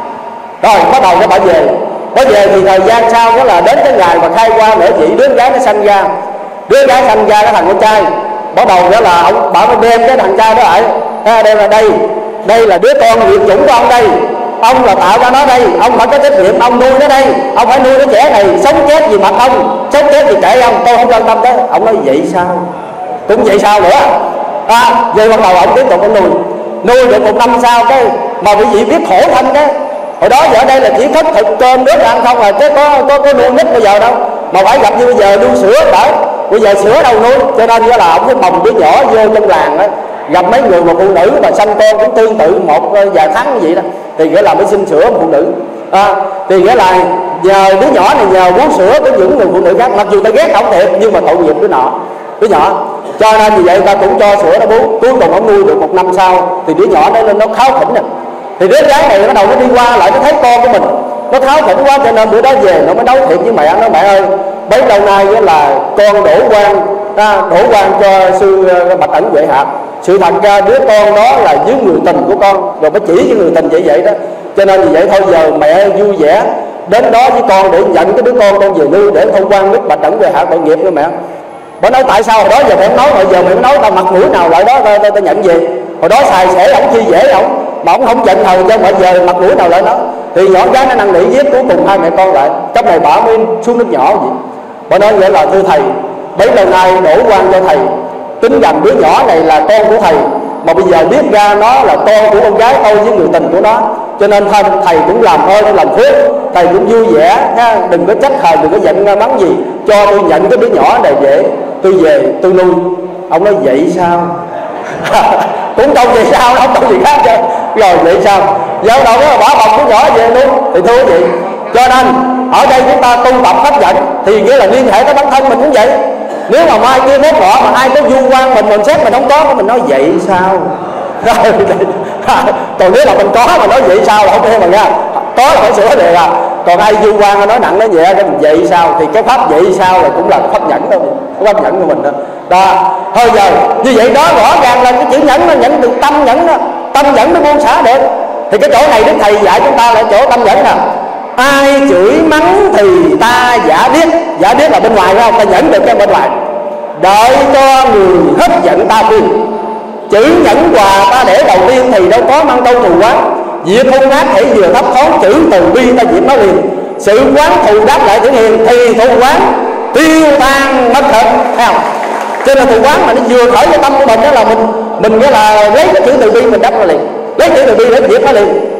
Rồi bắt đầu cái bà về, bà về thì thời gian sau đó là đến cái ngày mà khai qua nữa chị đứa gái nó sanh ra, đứa gái sanh ra cái thằng con trai. Bắt đầu đó là ông bà mới đem cái thằng trai đó lại, à, đem là đây, đây là đứa con nghiệp chủng của ông đây, ông là tạo ra nó đây, ông phải có trách nhiệm, ông nuôi nó đây, ông phải nuôi đứa trẻ này, sống chết gì mặt ông, sống chết thì kệ ông, tôi không quan tâm tới. Ông nói vậy sao, cũng vậy sao nữa. À, vậy bắt đầu ông tiếp tục ông nuôi, nuôi được một năm sau cái mà quý vị biết khổ thân cái hồi đó giờ ở đây là chỉ khất thực cơm nước ăn không à, chứ có có có nuôi nít bây giờ đâu, mà phải gặp như bây giờ nuôi sữa đỡ, bây giờ sữa đâu nuôi. Cho nên nghĩa là ông cái bồng đứa nhỏ vô trong làng đó, gặp mấy người mà phụ nữ mà sanh con cũng tương tự một vài tháng như vậy đó, thì nghĩa là mới xin sữa phụ nữ. À, thì nghĩa là nhờ đứa nhỏ này nhờ bú sữa của những người phụ nữ khác, mặc dù ta ghét ông thiệt nhưng mà tội nghiệp đứa nọ, đứa nhỏ. Cho nên vì vậy ta cũng cho sữa nó bú. Cuối cùng ông nuôi được một năm sau thì đứa nhỏ nó lên nó kháo khỉnh nè. Thì đứa gái này bắt đầu nó đi qua lại nó thấy con của mình nó kháo khỉnh quá, cho nên bữa đó về nó mới nói thiệt với mẹ, nó mẹ ơi bấy lâu nay là con đổ quan à, đổ quan cho sư Bạch Ẩn Huệ Hạc. Sự thật ra đứa con đó là với người tình của con, rồi mới chỉ với người tình vậy vậy đó. Cho nên vì vậy thôi giờ mẹ vui vẻ đến đó với con để nhận cái đứa con con về nuôi để thông quan nước Bạch Ẩn Huệ Hạc tội nghiệp nữa mẹ. Bà nói tại sao hồi đó giờ mẹ nói, hồi giờ mẹ nói tao mặt mũi nào lại đó tao, tao, tao nhận về. Hồi đó xài xể ổng chi dễ ổng, mà ổng không giận hờn cho, mà giờ mặt mũi nào lại nó. Thì nhỏ gái nó năn nỉ giết, cuối cùng hai mẹ con lại. Cấp này bà mới xuống nước nhỏ vậy. Bà nói vậy là thưa thầy, bấy lâu nay đổ quan cho thầy, tính rằng đứa nhỏ này là con của thầy, mà bây giờ biết ra nó là con của con gái tôi với người tình của nó, cho nên thân thầy cũng làm ơn làm phước, thầy cũng vui vẻ ha, đừng có trách thầy, đừng có giận mắng gì, cho tôi nhận cái đứa nhỏ này để tôi về tôi nuôi. Ông nói vậy sao? Cũng không vậy sao, không có gì khác chứ. Rồi vậy sao? Giờ đầu đó là bỏ bọc đứa nhỏ về luôn. Thì thưa quý vị, cho nên ở đây chúng ta tu tập pháp dẫn thì nghĩa là liên hệ tới bản thân mình cũng vậy. Nếu mà mai kia mốt nọ mà ai có du quan mình, mình xét mình không có, mình nói vậy sao? Rồi còn nếu là mình có mà nói vậy sao là không nghe mà nha, có là phải sửa liền à. Còn ai du quan nói nặng nói nhẹ cái mình vậy sao, thì cái pháp vậy sao là cũng là pháp nhẫn thôi, cái pháp nhẫn của mình đó. Đó thôi giờ như vậy đó rõ ràng là cái chữ nhẫn nó nhẫn từ tâm nhẫn đó, tâm nhẫn nó buông xả được. Thì cái chỗ này Đức Thầy dạy chúng ta là chỗ tâm nhẫn nè. Ai chửi mắng thì ta giả điếc, giả điếc là bên ngoài phải không, ta nhẫn được cái bên ngoài, đợi cho người hết giận ta khuyên. Chữ nhẫn quà ta để đầu tiên thì đâu có mang câu thù quán, việc hung ác thể vừa thấp thoáng, chữ từ bi ta diệt nó liền. Sự quán thù đáp lại thử hiền thì thù quán tiêu tan mất thật, thấy không? Cho nên thù quán mà nó vừa khởi cái tâm của mình đó là mình mình nghĩa là lấy cái chữ từ bi mình đắp nó liền, lấy chữ từ bi để diệt nó liền.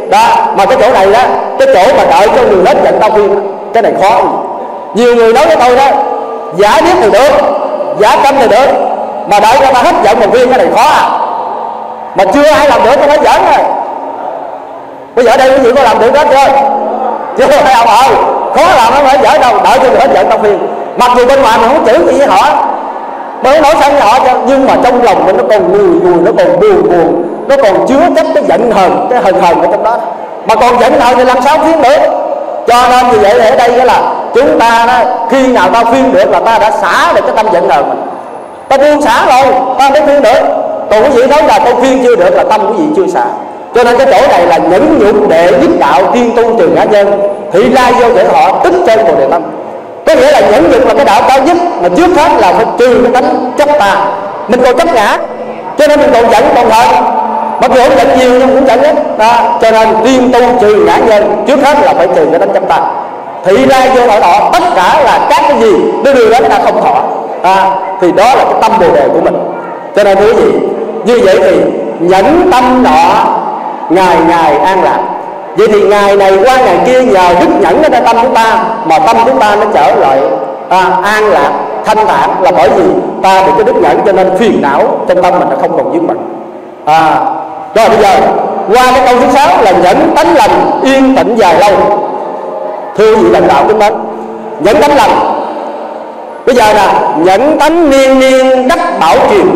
đó. Mà cái chỗ này đó, cái chỗ mà đợi cho người hết giận tao khuyên, cái này khó. Nhiều người nói với tôi đó, giả điếc thì được, giả câm thì được, mà đợi cho ta hết giận một viên cái này khó à. Mà chưa ai làm được cho nó giỡn rồi. Bây giờ ở đây quý vị có làm được hết chưa? Chưa hay ông ơi, khó làm nó phải giỡn đâu, đợi cho người hết giận tao khuyên. Mặc dù bên ngoài mình không chửi gì với họ, mới nói sân với họ cho, nhưng mà trong lòng mình nó còn mùi mùi, nó còn buồn buồn, nó còn chứa chấp cái giận hờn, cái hờn hờn ở trong đó. Mà còn giận hờn thì làm sao khuyên được? Cho nên như vậy thì ở đây cái là chúng ta đó, khi nào ta khuyên được là ta đã xả được cái tâm giận hờn mình, ta buông xả rồi ta mới khuyên được. Còn quý vị nói là tôi khuyên chưa được là tâm quý vị chưa xả. Cho nên cái chỗ này là nhẫn nhục đệ nhất đạo, tiên tu trừ ngã nhân, thị lai vô thể họ, tích trên bồ đề tâm. Có nghĩa là nhẫn nhục là cái đạo cao nhất, mà trước hết là phải trừ cái tánh chấp tà. Mình còn chấp ngã, cho nên mình còn giận còn hờn. Mặc dù không giận nhiều nhưng cũng giận hết đó. Cho nên tiên tu trừ ngã nhân, trước hết là phải trừ cái tánh chấp tà. Thị lai vô thọ thọ, tất cả là các cái gì nó đưa đến ta không thọ à, thì đó là cái tâm bồ đề của mình. Cho nên thưa quý vị, như vậy thì nhẫn tâm nọ ngày ngày an lạc. Vậy thì ngày này qua ngày kia nhờ đức nhẫn ở trong tâm chúng ta mà tâm chúng ta nó trở lại à, an lạc thanh thản, là bởi vì ta được cái đức nhẫn, cho nên phiền não trong tâm mình nó không còn vướng bận à. Rồi bây giờ qua cái câu thứ sáu là nhẫn tánh lành yên tĩnh dài lâu. Thưa quý vị đồng đạo kính mến, nhẫn tánh lành bây giờ là nhẫn tánh niên niên đắc bảo truyền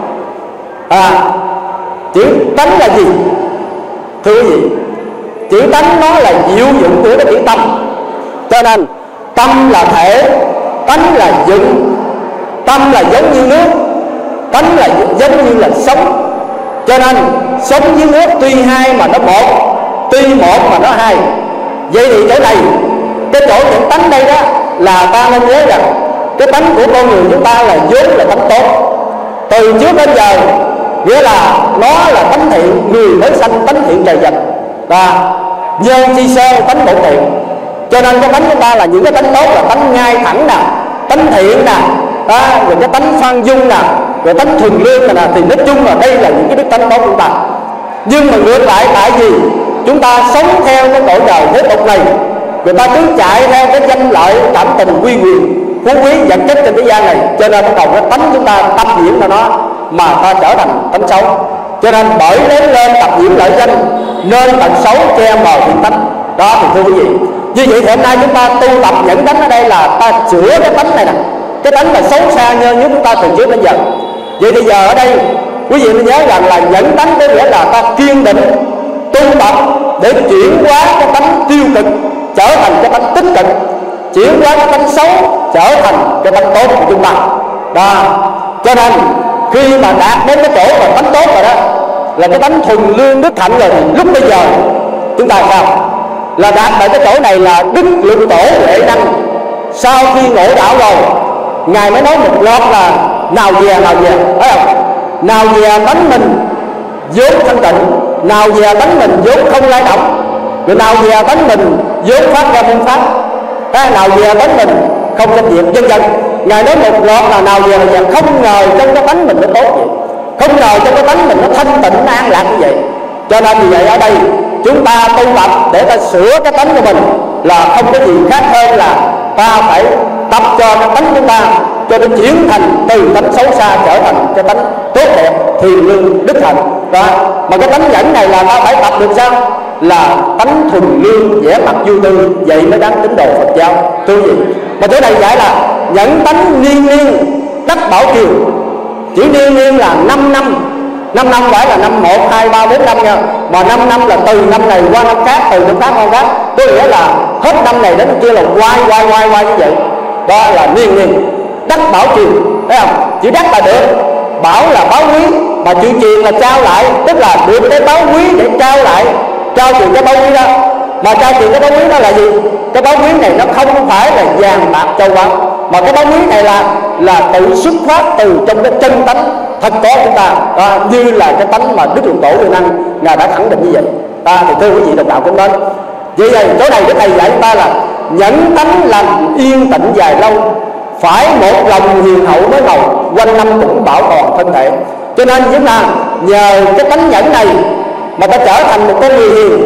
à. Chữ tánh là gì? Thưa quý vị, chữ tánh nó là diệu dụng của cái chữ tâm. Cho nên tâm là thể, tánh là dụng, tâm là giống như nước, tánh là giống như là sống. Cho nên sống với nước tuy hai mà nó một, tuy một mà nó hai. Vậy thì chỗ này, cái chỗ những tánh đây đó là ta nên nhớ rằng cái tánh của con người chúng ta là vốn là tánh tốt. Từ trước đến giờ nghĩa là nó là tánh thiện, người mới sanh tánh thiện trời dành và nhân chi sơ tánh bổn thiện. Cho nên cái tánh chúng ta là những cái tánh tốt là tánh ngay thẳng nè, tánh thiện nè, à, rồi cái tánh khoan dung nè, rồi tánh thuần lương nè, thì nói chung là đây là những cái đức tánh tốt của chúng ta. Nhưng mà ngược lại, tại vì chúng ta sống theo cái cõi đời thế tục này, người ta cứ chạy theo cái danh lợi cảm tình quy quyền phú quý vật chất trên thế gian này, cho nên bắt đầu cái tánh chúng ta tập diễn ra nó mà ta trở thành tánh xấu. Cho nên bởi lớn lên tập diễn lợi danh nên tật xấu che mờ thiện tánh đó. Thì thưa quý vị, như vậy thì hôm nay chúng ta tu tập nhẫn tánh ở đây là ta sửa cái tánh này nè, cái tánh là xấu xa nhơ nhút chúng ta từ trước đến giờ. Vậy thì giờ ở đây quý vị nên nhớ rằng là nhẫn tánh có nghĩa là ta kiên định tu tập để chuyển hóa cái tánh tiêu cực trở thành cái tánh tích cực, chuyển hóa cái tánh xấu trở thành cái tánh tốt của chúng ta đó. Cho nên khi mà đạt đến cái chỗ mà tánh tốt rồi đó, là cái tánh thuần lương đức hạnh rồi, thì lúc bây giờ chúng ta sao là đạt tại cái chỗ này là đức lượng tổ lễ năng. Sau khi ngộ đạo rồi, ngài mới nói một loạt là nào về nào về, thấy không? Nào về tánh mình vốn thanh tịnh, nào về tánh mình vốn không lay động, rồi nào về tánh mình vốn phát ra môn pháp, à, nào về tánh mình không tranh diệt, vân vân. Ngài nói một loạt là nào về là về, không ngờ trong cái tánh mình nó tốt vậy, không ngờ trong cái tánh mình nó thanh tịnh, nó an lạc như vậy. Cho nên vì vậy ở đây chúng ta tu tập để ta sửa cái tánh của mình là không có gì khác hơn là ta phải tập cho cái tánh chúng ta cho nó chuyển thành từ tánh xấu xa trở thành cái tánh tốt đẹp, thiền lương đức hạnh đó. Mà cái tánh nhẫn này là ta phải tập được sao? Là tánh thuần lương vẻ mặt vui tươi, vậy mới đáng tín đồ Phật giáo. Thưa gì? Mà chỗ này dạy là nhẫn tánh niên niên đắc bảo kiều. Chữ niên niên là năm năm, năm năm phải là năm một, hai, ba, bốn năm nha. Mà năm năm là từ năm này qua năm khác, từ năm khác qua năm khác. Có nghĩa là hết năm này đến năm kia là quay quay quay quay như vậy. Đó là niên niên đắc bảo kiều, thấy không? Chữ đắc là được, bảo là báo quý, mà chữ truyền là trao lại, tức là được cái báo quý để trao lại, trao truyền cái báo quý đó. Mà trao truyền cái báo quý đó là gì? Cái báo quý này nó không phải là vàng bạc châu báu, mà cái báo quý này là là tự xuất phát từ trong cái chân tánh thật có chúng ta à, như là cái tánh mà Đức Lượng Tổ Huệ Năng ngài đã khẳng định như vậy. Ta thì thưa quý vị đồng đạo cũng đến. Vậy vậy chỗ này cái thầy dạy chúng ta là nhẫn tánh lành yên tĩnh dài lâu, phải một lòng hiền hậu mới ngầu, quanh năm cũng bảo toàn thân thể. Cho nên chúng ta nhờ cái tánh nhẫn này mà ta trở thành một con người hiền,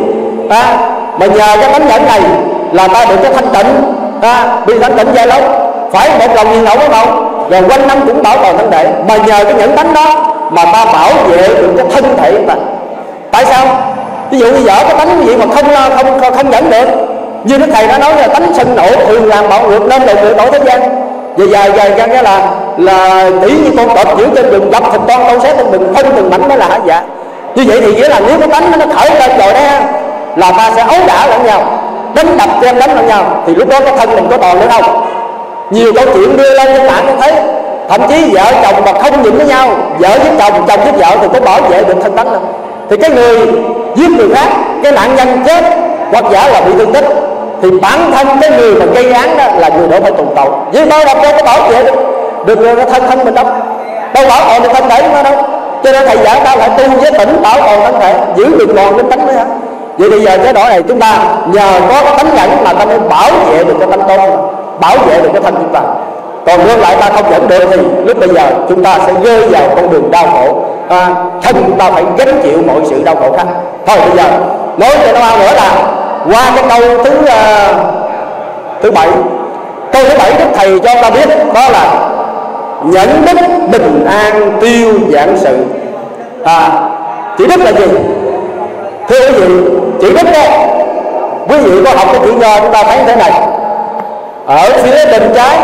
à, mà nhờ cái tánh nhẫn này là ta được cái thanh tịnh, à, bị thanh tịnh dài lâu, phải một lòng nhìn hậu có không, rồi quanh năm cũng bảo toàn thân thể. Mà nhờ cái nhẫn tánh đó mà ta bảo vệ được cái thân thể của ta. Tại sao? Ví dụ như vợ cái tánh cái gì mà không không không, không nhẫn được, như Đức Thầy đã nói là tánh sân nộ thường làm bạo ngược nên đầu ngược đổi thế gian. Giờ dài dài gan cái là là tỷ như con cọp giữ trên rừng, dập thịt con câu xé trên rừng, phân từng mảnh đó là hả dạ. Như vậy thì nghĩa là nếu cái tánh nó khởi lên rồi đó là ta sẽ ấu đả lẫn nhau, đánh đập chen đánh lẫn nhau, thì lúc đó cái thân mình có còn nữa không? Nhiều câu chuyện đưa lên trên mạng tôi thấy, thậm chí vợ chồng mà không nhìn với nhau, vợ với chồng, chồng với vợ thì có bảo vệ được thân tánh đâu. Thì cái người giết người khác, cái nạn nhân chết hoặc giả là bị thương tích, thì bản thân cái người mà gây án đó là người đó phải tù tội. Vì đâu đâu có bảo vệ được, được cái thân thân mình đâu, đâu bảo tồn được thân thể của nó đâu. Cho nên thầy giảng ta lại tu với tỉnh bảo tồn thân thể, giữ được còn đến tánh mới hả? Vậy bây giờ cái đó này chúng ta nhờ có cái tánh nhẫn mà ta mới bảo vệ được cái tánh tốt, bảo vệ được cái thân chúng ta. Còn ngược lại ta không dẫn được thì lúc bây giờ chúng ta sẽ rơi vào con đường đau khổ, à, thân chúng ta phải gánh chịu mọi sự đau khổ khác. Thôi bây giờ nói cho nó ăn nữa là qua cái câu thứ uh, thứ bảy, câu thứ bảy Đức Thầy cho ta biết đó là nhẫn đức bình an tiêu giảng sự. À, chữ đức là gì? Thưa quý vị, chữ đức đó, quý vị có học cái chữ nho chúng ta thấy thế này, ở phía bên trái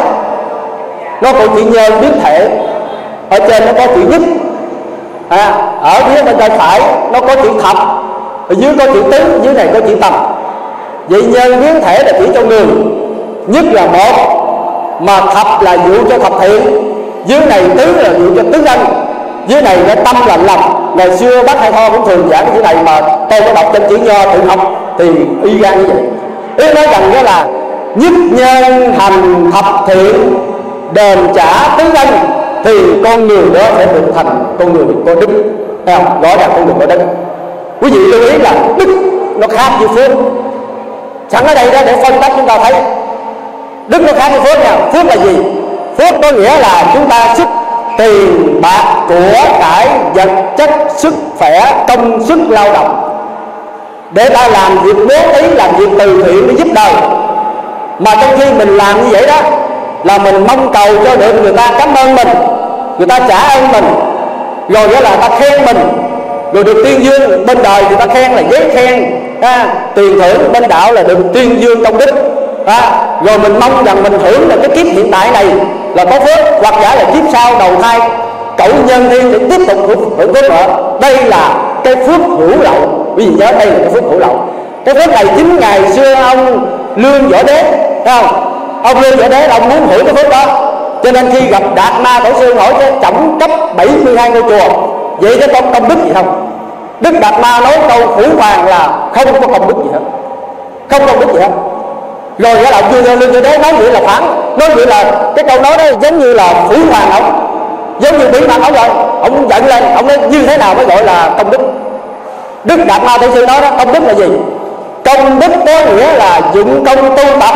nó có chữ nhân biến thể, ở trên nó có chữ nhất, à, ở phía bên tay phải nó có chữ thập, ở dưới có chữ tứ, dưới này có chữ tầm. Vậy nhân biến thể là chỉ cho người, nhất là một, mà thập là dụ cho thập thiện, dưới này tứ là dụ cho tứ ân, dưới này cái tâm là lầm. Ngày xưa bác Hai Tho cũng thường giảng cái chữ này mà tôi có đọc trên chữ nho tự học thì y gan như vậy. Ý nói rằng đó là nhất nhân hành thập thiện đền trả tứ ân thì con người đó sẽ được thành con người có đức. Thấy không? Gọi là con người có đức. Quý vị lưu ý là đức nó khác với phước. Sẵn ở đây đó để phân tách chúng ta thấy đức nó khác với phước nào. Phước là gì? Phước có nghĩa là chúng ta sức tiền bạc của cải vật chất, sức khỏe, công sức lao động để ta làm việc bố thí, làm việc từ thiện để giúp đời. Mà trong khi mình làm như vậy đó là mình mong cầu cho được người ta cảm ơn mình, người ta trả ơn mình, rồi đó là ta khen mình, rồi được tuyên dương. Bên đời thì ta khen là giấy khen, à, tiền thưởng. Bên đạo là được tuyên dương công đức, à, rồi mình mong rằng mình hưởng được cái kiếp hiện tại này là có phước, hoặc giả là kiếp sau đầu thai cậu nhân thiên để tiếp tục hưởng phước nữa. Đây là cái phước hữu lậu. Quý vị nhớ đây là cái phước hữu lậu. Cái phước này chính ngày xưa ông Lương Võ Đế, thấy không? Ông Lương Võ Đế là ông muốn hưởng cái phước đó, cho nên khi gặp Đạt Ma Tổ Sư hỏi cái tổng cấp bảy mươi hai ngôi chùa, vậy cái có công đức gì không? Đức Đạt Ma nói câu phủ hoàng là không có công đức gì hết, không công đức gì hết. Rồi cái là Lương Võ Đế nói vậy là phản, nói vậy là cái câu nói đó giống như là phủ hoàng ông, giống như bị mặt ông rồi, ông giận lên, ông nói như thế nào mới gọi là công đức? Đức Đạt Ma Tổ Sư nói đó, công đức là gì? Công đức có nghĩa là dụng công tu tập,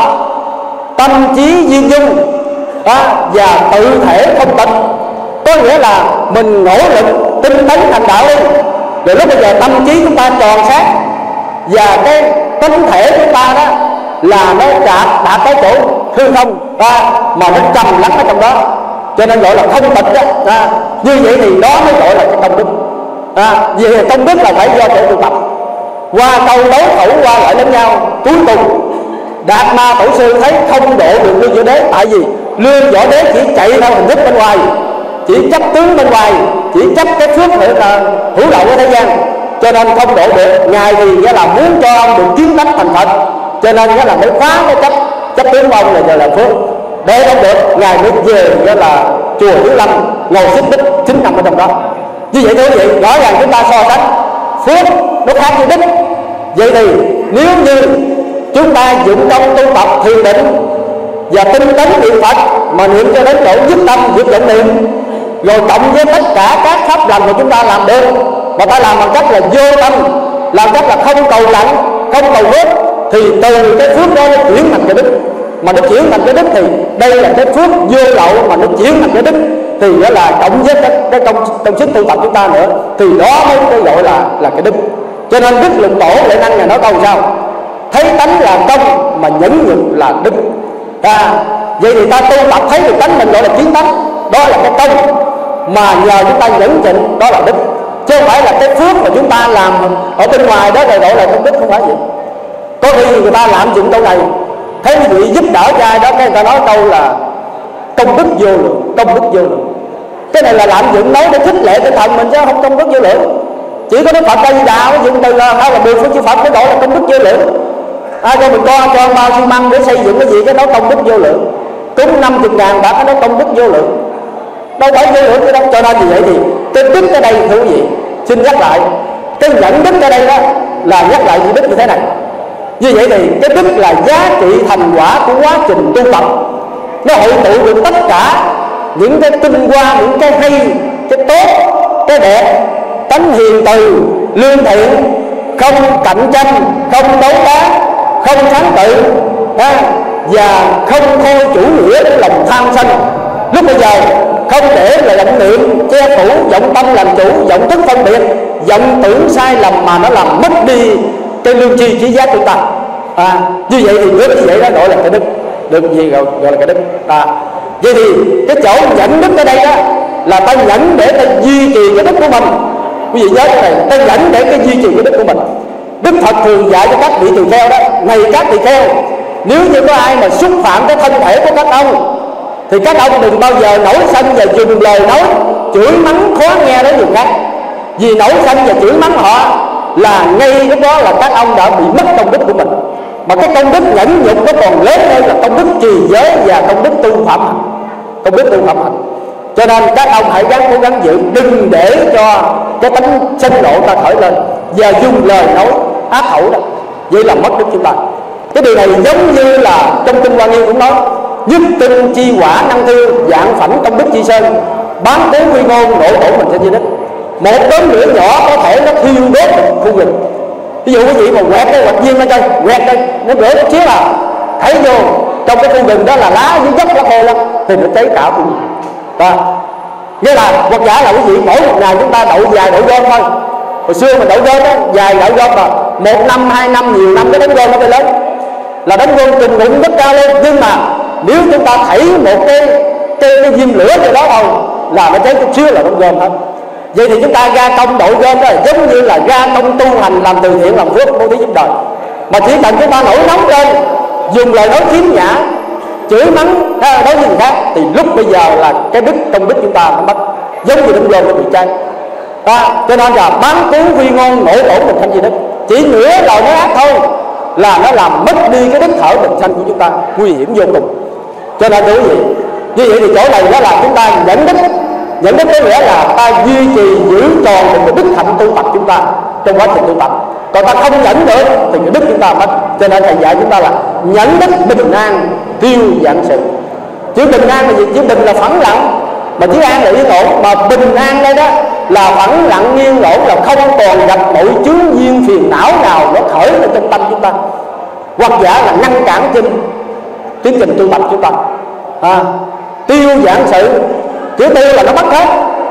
tâm trí duyên dung, à, và tự thể không tịch. Có nghĩa là mình nỗ lực tinh tấn thành đạo đi, rồi lúc bây giờ tâm trí chúng ta tròn xác, và cái tinh thể chúng ta đó là nó đạt đạt tới chỗ hư không, à, mà nó trầm lắng ở trong đó, cho nên gọi là không tịch đó. À, như vậy thì đó mới gọi là cái công đức. À, vì công đức là phải do chỗ tu tập. Qua câu đấu khẩu qua lại lẫn nhau, cuối cùng Đạt Ma Tổ Sư thấy không độ được Lương Võ Đế. Tại vì Lương Võ Đế chỉ chạy theo hình thức bên ngoài, chỉ chấp tướng bên ngoài, chỉ chấp cái phước hữu lậu ở thế gian, cho nên không độ được. Ngài thì nghĩa là muốn cho ông được kiến tánh thành Phật, cho nên nghĩa là mới khóa cái chấp chấp tướng của ông là giờ làm phước. Để không được, Ngài mới về nghĩa là chùa Thiếu Lâm ngồi xích bích chính nằm ở trong đó. Như vậy thưa quý vị, rõ ràng chúng ta so sánh phước nó khác với đức. Vậy thì nếu như chúng ta dụng công tu tập thiền định và tinh tấn niệm Phật mà niệm cho đến độ dứt tâm dứt vọng niệm, rồi cộng với tất cả các pháp lành mà chúng ta làm được, mà ta làm bằng cách là vô tâm, làm cách là không cầu lặng, không cầu phước, thì từ cái phước đó nó chuyển thành cái đức. Mà nó chuyển thành cái đức thì đây là cái phước vô lậu, mà nó chuyển thành cái đức thì đó là cộng với cái, cái công, công sức tu tập chúng ta nữa, thì đó mới gọi là là cái đức. Cho nên Đức Lục Tổ Lệ Năng Ngài nói câu sao: thấy tánh là công mà nhẫn nhục là đức. À, vậy thì ta tu tập thấy được tánh mình gọi là kiến tánh, đó là cái công, mà nhờ chúng ta nhẫn nhịn đó là đức, chứ không phải là cái phước mà chúng ta làm ở bên ngoài đó rồi gọi là công đức, không phải vậy. Có khi người ta lạm dụng câu này, thấy vị giúp đỡ trai đó, cái người ta nói câu là công đức vô lượng, công đức vô lượng. Cái này là lạm dụng, nói để khích lệ tinh thần mình chứ không công đức vô lượng. Chỉ có Đức Phật A Di Đà mới dùng từ là hay là mười phương chư Phật mới gọi là công đức vô lượng. Ai cho mình con cho bao xi măng để xây dựng cái gì cái đó công đức vô lượng, cúng năm chục ngàn bạc cái đó công đức vô lượng, đâu phải vô lượng cái đâu. Cho nên như vậy thì cái đức ở đây thưa quý vị, xin nhắc lại cái nhận đức ở đây đó là nhắc lại những đức như thế này. Như vậy thì cái đức là giá trị thành quả của quá trình tu tập, nó hội tụ được tất cả những cái tinh hoa, những cái hay, cái tốt, cái đẹp, tánh hiền từ, lương thiện, không cạnh tranh, không đấu đá, không kháng cự, và không thôi chủ nghĩa của lòng tham sân. Lúc bây giờ không để là vọng niệm che phủ, vọng tâm làm chủ, vọng thức phân biệt, vọng tưởng sai lầm mà nó làm mất đi cái lương tri trí giác của ta. À, như vậy thì đức như vậy đó gọi là cái đức, được gì gọi, gọi là cái đức. À, vậy thì cái chỗ nhẫn đức ở đây đó là ta nhẫn để ta duy trì cái đức của mình. Quý vị nhớ cái này, ta nhẫn để cái duy trì cái đức của mình. Đức Phật thường dạy cho các vị tỳ kheo đó: này các tỳ kheo, nếu như có ai mà xúc phạm cái thân thể của các ông thì các ông đừng bao giờ nổi sân và dùng lời nói chửi mắng khó nghe đến người khác. Vì nổi sân và chửi mắng họ là ngay lúc đó là các ông đã bị mất công đức của mình. Mà cái công đức nhẫn nhục nó còn lớn hơn là công đức trì giới và công đức tu phạm hạnh, công đức tu phạm hạnh. Cho nên các ông hãy gắng cố gắng giữ, đừng để cho cái tánh sinh nộ ta khởi lên và dùng lời nói ác khẩu đó, vậy là mất đức chúng ta. Cái điều này giống như là trong kinh Hoa Nghiêm cũng nói: nhất tinh chi quả năng thương, dạng phảnh công đức chi sơn, bán cố quy ngôn, nổ tổ mình trên di đức. Một đốm lửa nhỏ có thể nó thiêu đốt khu rừng. Ví dụ quý vị mà quẹt cái quạt viên lên đây, quẹt đây, nó rửa một chiếc à, thấy vô trong cái khu rừng đó là lá dưới dốc lá khô lắm thì nó cháy cả khu rừng. À, nghĩa là hoặc giả là quý vị mỗi một ngày chúng ta đậu vài đậu gom thôi. Hồi xưa mình đậu gom đó, vài đậu gom mà một năm, hai năm, nhiều năm cái đánh gom nó phải lớn, là đánh gom trình bụng rất cao lên. Nhưng mà nếu chúng ta thảy một cái cái, cái diêm lửa cho đó thôi là nó cháy chút xíu là đánh gom hết. Vậy thì chúng ta ra công đội gom đó là giống như là ra công tu hành, làm từ thiện, làm phước, bố thí giúp đời. Mà chỉ cần chúng ta nổi nóng lên, dùng lời nói khiếm nhã, chửi mắng nói với người khác, thì lúc bây giờ là cái đức công đức chúng ta nó mất, giống như đánh gom nó bị cháy. À, cho nên là bán cứu huy ngôn, nổi tổ bình sanh di đức. Chỉ nửa lời nói ác thôi là nó làm mất đi cái đức thở bình sanh của chúng ta, nguy hiểm vô cùng. Cho nên quý vị, như vậy thì chỗ này đó là chúng ta nhẫn đức. Nhẫn đức có nghĩa là ta duy trì giữ tròn được cái đức hạnh tu tập chúng ta trong quá trình tu tập. Còn ta không nhẫn được thì cái đức chúng ta mất. Cho nên thầy dạy chúng ta là nhẫn đức bình an tiêu vạn sự. Chữ bình an là gì? Chữ bình là phẳng lặng, mà chữ an là yên ổn. Mà bình an đây đó là phẳng lặng yên ổn, là không còn gặp mọi chướng duyên phiền não nào nó khởi lên trong tâm chúng ta, hoặc giả là ngăn cản trên tiến trình tu tập chúng ta. À, tiêu vạn sự, chữ tiêu là nó mất hết,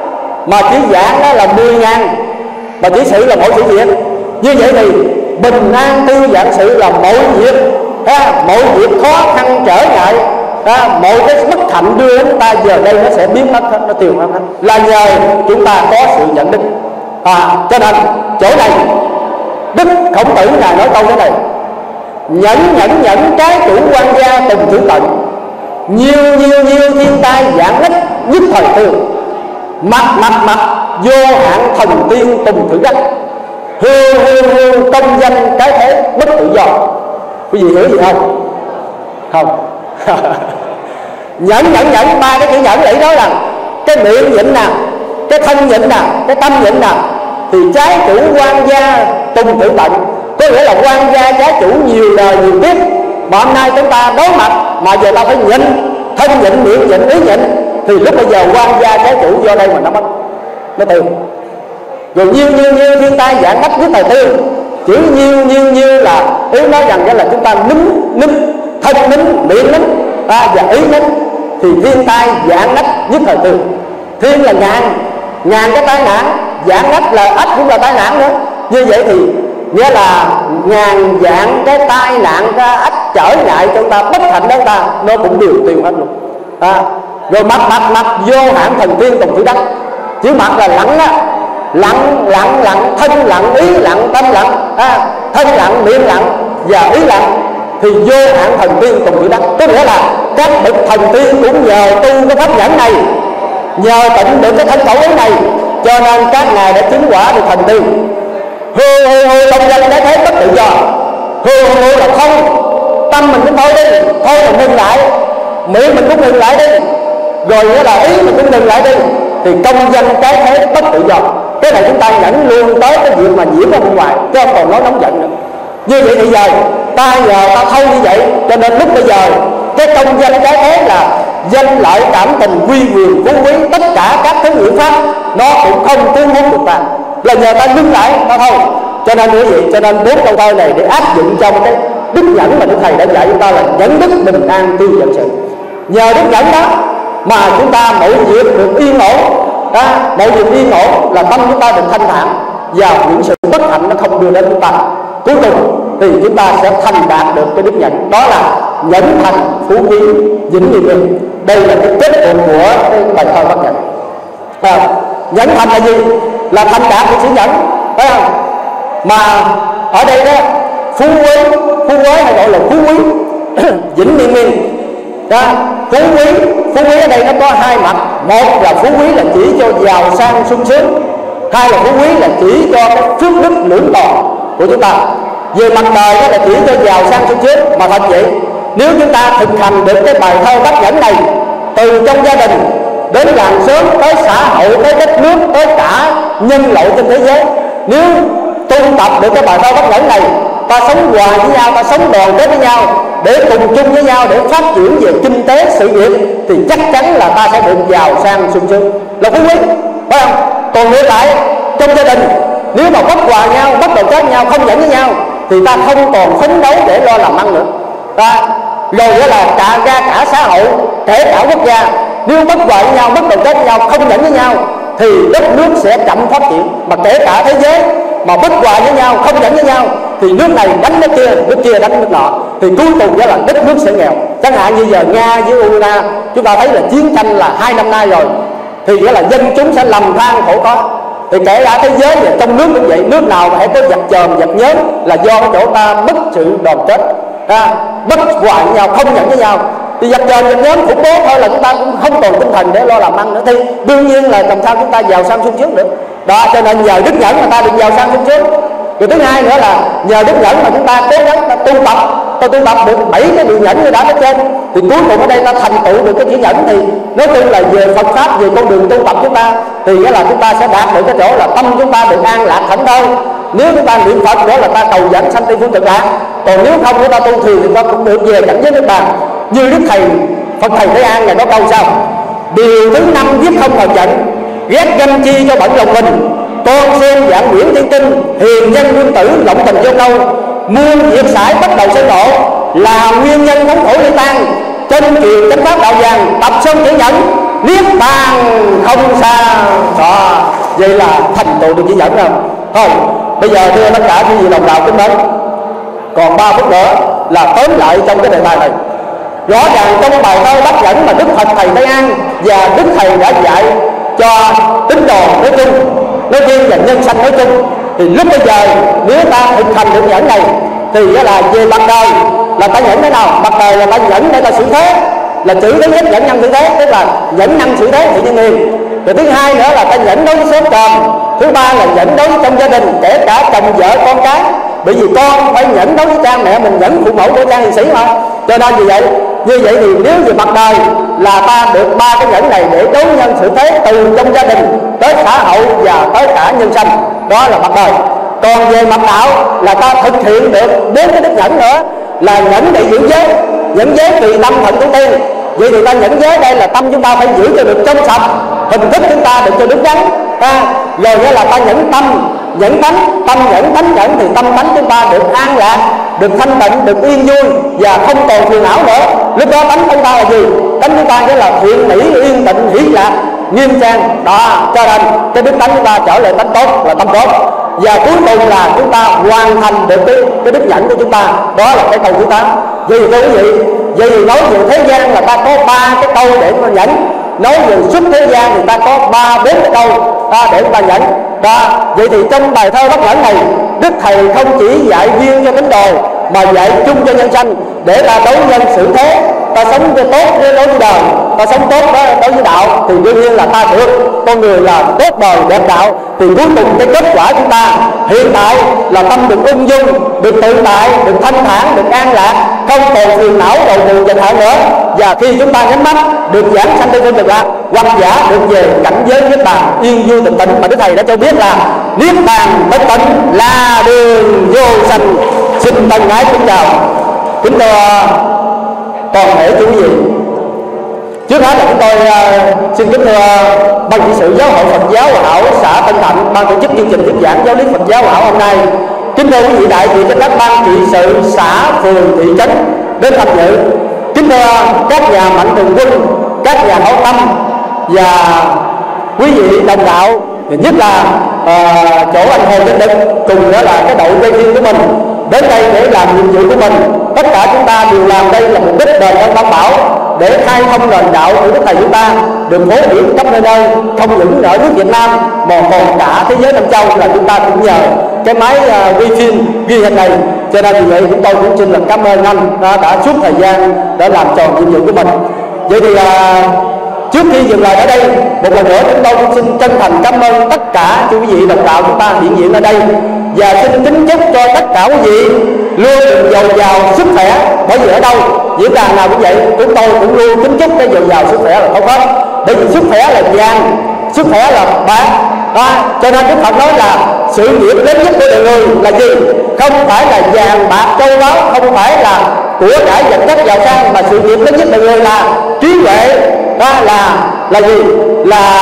mà chữ vạn đó là mười ngàn, mà chữ sự là mọi sự việc. Như vậy thì bình an tiêu vạn sự là mọi việc, ha, mọi việc khó khăn trở ngại, ha, mọi cái bất hạnh đưa đến ta giờ đây nó sẽ biến mất hết, nó tiêu mất hết, là nhờ chúng ta có sự nhận đức. À, cho nên chỗ này Đức Khổng Tử ngài nói câu thế này: nhẫn nhẫn nhẫn trái chủ quan gia từng thứ tận, nhiều nhiều nhiều thiên tai giảng ích nhất thời thường, mặt mặt mặt vô hạn thần tiên tùng thử đắc, hư hư hư công danh cái thế bất tự do. Quý vị hiểu gì không? Không. Nhẫn nhẫn nhẫn, ba cái chữ nhẫn để nói rằng cái miệng nhịn nè, cái thân nhịn nè, cái tâm nhịn nè, thì trái chủ quan gia tùng tự tận, có nghĩa là quan gia trái chủ nhiều đời nhiều kiếp, mà hôm nay chúng ta đối mặt mà giờ ta phải nhịn, thân nhịn, miệng nhịn, ý nhịn, thì lúc bây giờ quan gia trái chủ do đây mà nó mất, nó tiêu. Rồi nhiêu nhiêu nhiêu thiên tai giảng cách với thời tiêu, chữ nhiêu nhiêu nhiêu là ý nói rằng cái là chúng ta nín nín thân nín, miệng nín, à, và ý nín, thì thiên tai giảng ách nhất thời tiêu. Thiên là ngàn, ngàn cái tai nạn, giảng ách là ách cũng là tai nạn nữa. Như vậy thì nghĩa là ngàn vạn cái tai nạn, cái ách trở ngại cho chúng ta, bất hạnh đó ta, nó cũng đều tiêu hết luôn. À, rồi mặt mặt mặt vô hạn thần tiên tùng thủy đắc. Chữ mặt là lặng á, lặng lặng lặng, thân lặng, ý lặng, tâm lặng, à, thân lặng, miệng lặng và ý lặng, thì vô hạn thần tiên tùng thủy đắc. Có nghĩa là các bậc thần tiên cũng nhờ tu cái pháp nhẫn này, nhờ tịnh được cái thân khẩu ấy này, cho nên các ngài đã chứng quả được thần tiên. Hư hư hư long danh cái thế bất tự do. Hư hư hư là không, tâm mình cũng thôi đi, thôi mình ngừng lại, miệng mình cũng ngừng lại đi, rồi nghĩa là ý mình cũng ngừng lại đi, thì công danh cái thế bất tự do. Cái này chúng ta nhẫn luôn tới cái việc mà nhiễm ở bên ngoài, chứ không còn nói nóng giận nữa. Như vậy thì giờ ta nhờ ta thôi như vậy, cho nên lúc bây giờ cái công danh cái thế là danh lợi cảm tình quy quyền phú quý, tất cả các thứ nghiệp pháp nó cũng không cuốn hút được ta, là nhờ ta ngưng lại ta thôi. Cho nên như vậy, cho nên bốn câu thơ này để áp dụng trong cái đức nhẫn mà Đức Thầy đã dạy chúng ta là nhẫn đức bình an tiêu diệt sự. Nhờ đức nhẫn đó mà chúng ta mọi việc được yên ổn, à, mọi việc yên ổn là tâm chúng ta được thanh thản, và những sự bất hạnh nó không đưa đến chúng ta. Cuối cùng thì chúng ta sẽ thành đạt được cái đức nhẫn, đó là nhẫn thành phú quý vĩnh viễn viên. Đây là cái kết luận của cái bài thơ Bát Nhẫn. À, nhẫn thành là gì? Là thành đạt của chữ nhẫn, phải không? Mà ở đây đó phú quý, phú quý hay gọi là phú quý vĩnh viễn viên. Đó, phú quý, phú quý ở đây nó có hai mặt. Một là phú quý là chỉ cho giàu sang sung sướng, hai là phú quý là chỉ cho cái phước đức lưỡng toàn của chúng ta. Về mặt đời đó là chỉ cho giàu sang sung sướng, mà thật vậy nếu chúng ta thực hành được cái bài thơ Bát Nhẫn này, từ trong gia đình đến làng xóm, tới xã hội, tới đất nước, tới cả nhân loại trên thế giới, nếu tu tập được cái bài thơ Bát Nhẫn này, ta sống hòa với nhau, ta sống đoàn kết với nhau, để cùng chung với nhau để phát triển về kinh tế sự nghiệp, thì chắc chắn là ta sẽ được giàu sang sung sướng, là phú quý, phải không? Còn ngược lại trong gia đình, nếu mà bất hòa nhau, bất đoàn kết nhau, không nhẫn với nhau, thì ta không còn phấn đấu để lo làm ăn nữa. Ta rồi đó là cả ra cả xã hội, kể cả quốc gia, nếu bất hòa với nhau, bất đoàn kết với nhau, không nhẫn với nhau, thì đất nước sẽ chậm phát triển. Mà kể cả thế giới mà bất hòa với nhau, không nhẫn với nhau, thì nước này đánh nước kia, nước kia đánh nước nọ, thì cuối cùng đó là đất nước sẽ nghèo. Chẳng hạn như giờ Nga với Ukraine, chúng ta thấy là chiến tranh là hai năm nay rồi, thì nghĩa là dân chúng sẽ lầm than khổ có. Thì kể cả thế giới và trong nước cũng vậy, nước nào mà hãy có giặc chờm giặc nhớn là do cái chỗ ta mất sự đoàn kết, à, bất hòa với nhau, không nhận với nhau, thì giặc chờm giặc nhớn khủng bố thôi là chúng ta cũng không còn tinh thần để lo làm ăn nữa, thì đương nhiên là làm sao chúng ta giàu sang sung sướng được. Đó, cho nên nhờ đức nhẫn mà ta được giàu sang sung sướng. Rồi thứ hai nữa là nhờ đức nhẫn mà chúng ta cố gắng ta tu tập, ta tu tập được bảy cái điều nhẫn như đã nói trên, thì cuối cùng ở đây ta thành tựu được cái chữ nhẫn. Thì nói chung là về Phật pháp, về con đường tu tập chúng ta, thì nghĩa là chúng ta sẽ đạt được cái chỗ là tâm chúng ta được an lạc thảnh thơi. Nếu chúng ta niệm Phật đó là ta cầu dẫn sanh tây phương cực lạc, còn nếu không chúng ta tu thiền thì ta cũng được về cảnh giới niết bàn. Như Đức Thầy Phật Thầy Thế An ngày có câu sao: điều thứ năm viết không vào trận, ghét ganh chi cho bận lòng mình, con xem dạng Nguyễn Thiên Tinh, hiền nhân quân tử lộng tình vô câu, muôn việc sải bắt đầu sôi nổ, là nguyên nhân thống khổ ly tan, chân kiều chánh pháp đạo vàng, tập xong chữ nhẫn, niết bàn không xa. Đó, vậy là thành tựu được chữ nhẫn rồi. Thôi, bây giờ thưa tất cả quý vị đồng đạo kính mến, còn ba phút nữa là tóm lại trong cái đề tài này. Rõ ràng trong bài thơ Bát Nhẫn mà Đức Phật Thầy Tây An và Đức Thầy đã dạy cho tín đồ nói chung, nói riêng và nhân sanh nói chung, thì lúc bây giờ nếu ta thực hành được nhẫn này thì là về mặt đời là ta nhẫn thế nào? Mặt đời là ta nhẫn để ta xử thế, là chữ thứ nhất nhẫn nhân xử thế, tức là nhẫn năng xử thế thì nhân hiền. Rồi thứ hai nữa là ta nhẫn đối với xóm tròn, thứ ba là nhẫn đối với trong gia đình, kể cả chồng vợ con cái, bởi vì con phải nhẫn đối với cha mẹ mình, nhẫn phụ mẫu của cha hiền sĩ mà. Cho nên vì vậy, như vậy thì nếu về mặt đời là ta được ba cái nhẫn này để đối nhân xử thế, từ trong gia đình tới xã hội và tới cả nhân sanh, đó là mặt đời. Còn về mặt đạo là ta thực hiện được bốn cái đức nhẫn nữa, là nhẫn để giữ giới, nhẫn giới tùy tâm thận thủ tiên. Vậy thì ta nhẫn giới đây là tâm chúng ta phải giữ cho được trong sạch, hình thức chúng ta được cho đứng đắn, ta rồi nghĩa là ta nhẫn tâm, nhẫn tánh, tâm nhẫn tánh nhẫn, thì tâm tánh chúng ta được an lạc, được thanh tịnh, được yên vui và không còn phiền não nữa. Lúc đó tánh chúng ta là gì? Tánh chúng ta nghĩa là thiện mỹ, yên tịnh, hỷ lạc, nghiêm trang. Đó, cho nên cái đức tánh chúng ta trở lại tánh tốt, là tâm tốt. và cuối cùng là chúng ta hoàn thành được cái, cái đức nhẫn của chúng ta. Đó là cái câu thứ tám. Vậy thì thưa quý vị, vậy thì nói về thế gian là ta có ba cái câu để mà nhẫn, nói về xuất thế gian thì ta có ba bốn cái câu ta để ta nhẫn. Đó. Vậy thì trong bài thơ Bất Nhẫn này, Đức Thầy không chỉ dạy riêng cho tín đồ mà dạy chung cho nhân sanh để ta đối nhân xử thế, ta sống cho tốt đối với đời, ta sống tốt đối với đạo thì đương nhiên là ta được con người là tốt đời đẹp đạo. Thì cuối cùng cái kết quả chúng ta hiện tại là tâm được ung dung, được tự tại, được thanh thản, được an lạc, không còn phiền não đầu buồn và thở nữa. Và khi chúng ta nhắm mắt được giảng sanh tây phương cực lạc, hoặc giả được về cảnh giới niết bàn yên vui tịnh tịnh mà Đức Thầy đã cho biết là niết bàn bất tịnh là đường vô sanh. Xin tân ái kính chào kính thưa toàn thể quý vị. Trước hết là chúng tôi uh, xin kính thưa ban trị sự giáo hội Phật giáo Hòa Hảo xã Tân Thạnh, ban tổ chức chương trình thuyết giảng giáo lý Phật giáo Hòa Hảo hôm nay. Kính thưa quý vị đại diện cho các ban trị sự xã, phường, thị trấn đến tham dự. Kính thưa các nhà mạnh thường quân, các nhà hảo tâm và quý vị đồng đạo, nhất là uh, chỗ anh Hồ Trên Đực cùng đó là cái đội dây thiên của mình đến đây để làm nhiệm vụ của mình. Tất cả chúng ta đều làm đây là mục đích đền ơn Tam Bảo để khai thông nền đạo của Đức Thầy chúng ta được phổ biến khắp nơi nơi, không những ở nước Việt Nam mà còn cả thế giới Nam Châu, là chúng ta cũng nhờ cái máy uh, quay phim ghi hình này. Cho nên vì vậy chúng tôi cũng xin là cảm ơn anh đã, đã suốt thời gian để làm tròn nhiệm vụ của mình. Vậy thì uh, trước khi dừng lại ở đây, một lần nữa chúng tôi cũng xin chân thành cảm ơn tất cả quý vị đồng đạo chúng ta hiện diện ở đây, và xin kính chúc cho tất cả quý vị luôn được dồi dào sức khỏe. Bởi vì ở đâu diễn đàn nào cũng vậy, chúng tôi cũng luôn kính chúc cái dồi dào sức khỏe là tốt hết. Bởi vì sức khỏe là vàng, sức khỏe là bạc. À, cho nên Đức Phật nói là sự nghiệp lớn nhất của đời người là gì? Không phải là vàng bạc châu báu, không phải là của cải vật chất giàu sang, mà sự nghiệp lớn nhất đời người là trí huệ. Đó là là gì? Là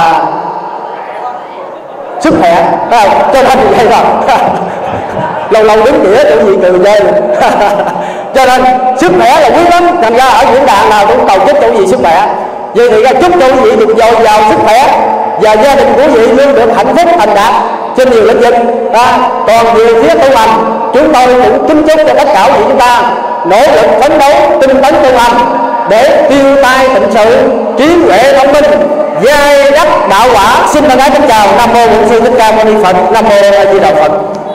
sức khỏe. À, cho nên thì hay rồi. Lâu lâu đứng tỉa cho gì cười chơi. Cho nên sức khỏe là quý lắm. Thành ra ở diễn đàn nào cũng cầu chúc cho quý vị sức khỏe. Vậy thì chúc cho quý vị được dồi dào sức khỏe và gia đình của quý vị luôn được hạnh phúc thành đạt trên nhiều lĩnh vực. À, còn về phía tu hành, chúng tôi cũng kính chúc cho tất cả quý vị chúng ta nỗ lực phấn đấu tinh tấn tu hành để tiêu tai tịnh sự, trí huệ thông minh, giai đắc đạo quả. Xin thân ái kính chào. Nam mô Bổn Sư Thích Ca Mâu Ni Phật. Nam mô A Di Đà Phật.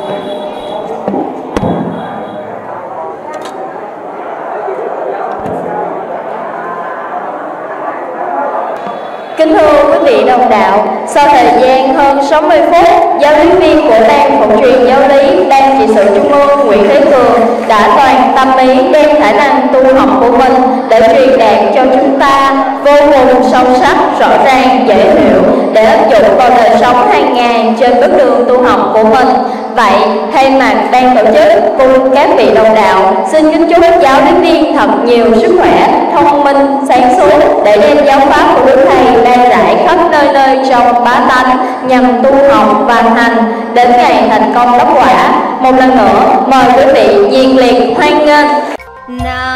Kính thưa quý vị đồng đạo, sau thời gian hơn sáu mươi phút, giáo lý viên của Ban Phụng truyền Giáo lý Ban trị sự Trung ương Nguyễn Thế Cường đã toàn tâm ý đem khả năng tu học của mình để truyền đạt cho chúng ta vô cùng sâu sắc, rõ ràng, dễ hiểu để áp dụng vào đời sống hàng ngày trên bước đường tu học của mình. Vậy, thay mặt ban tổ chức cùng các vị đồng đạo, xin kính chúc giáo lý viên thật nhiều sức khỏe, thông minh, sáng suốt để đem giáo pháp của Đức Thầy lan rải khắp nơi nơi trong bá tánh nhằm tu học và hành đến ngày thành công đắc quả. Một lần nữa, mời quý vị nhiệt liệt hoan nghênh.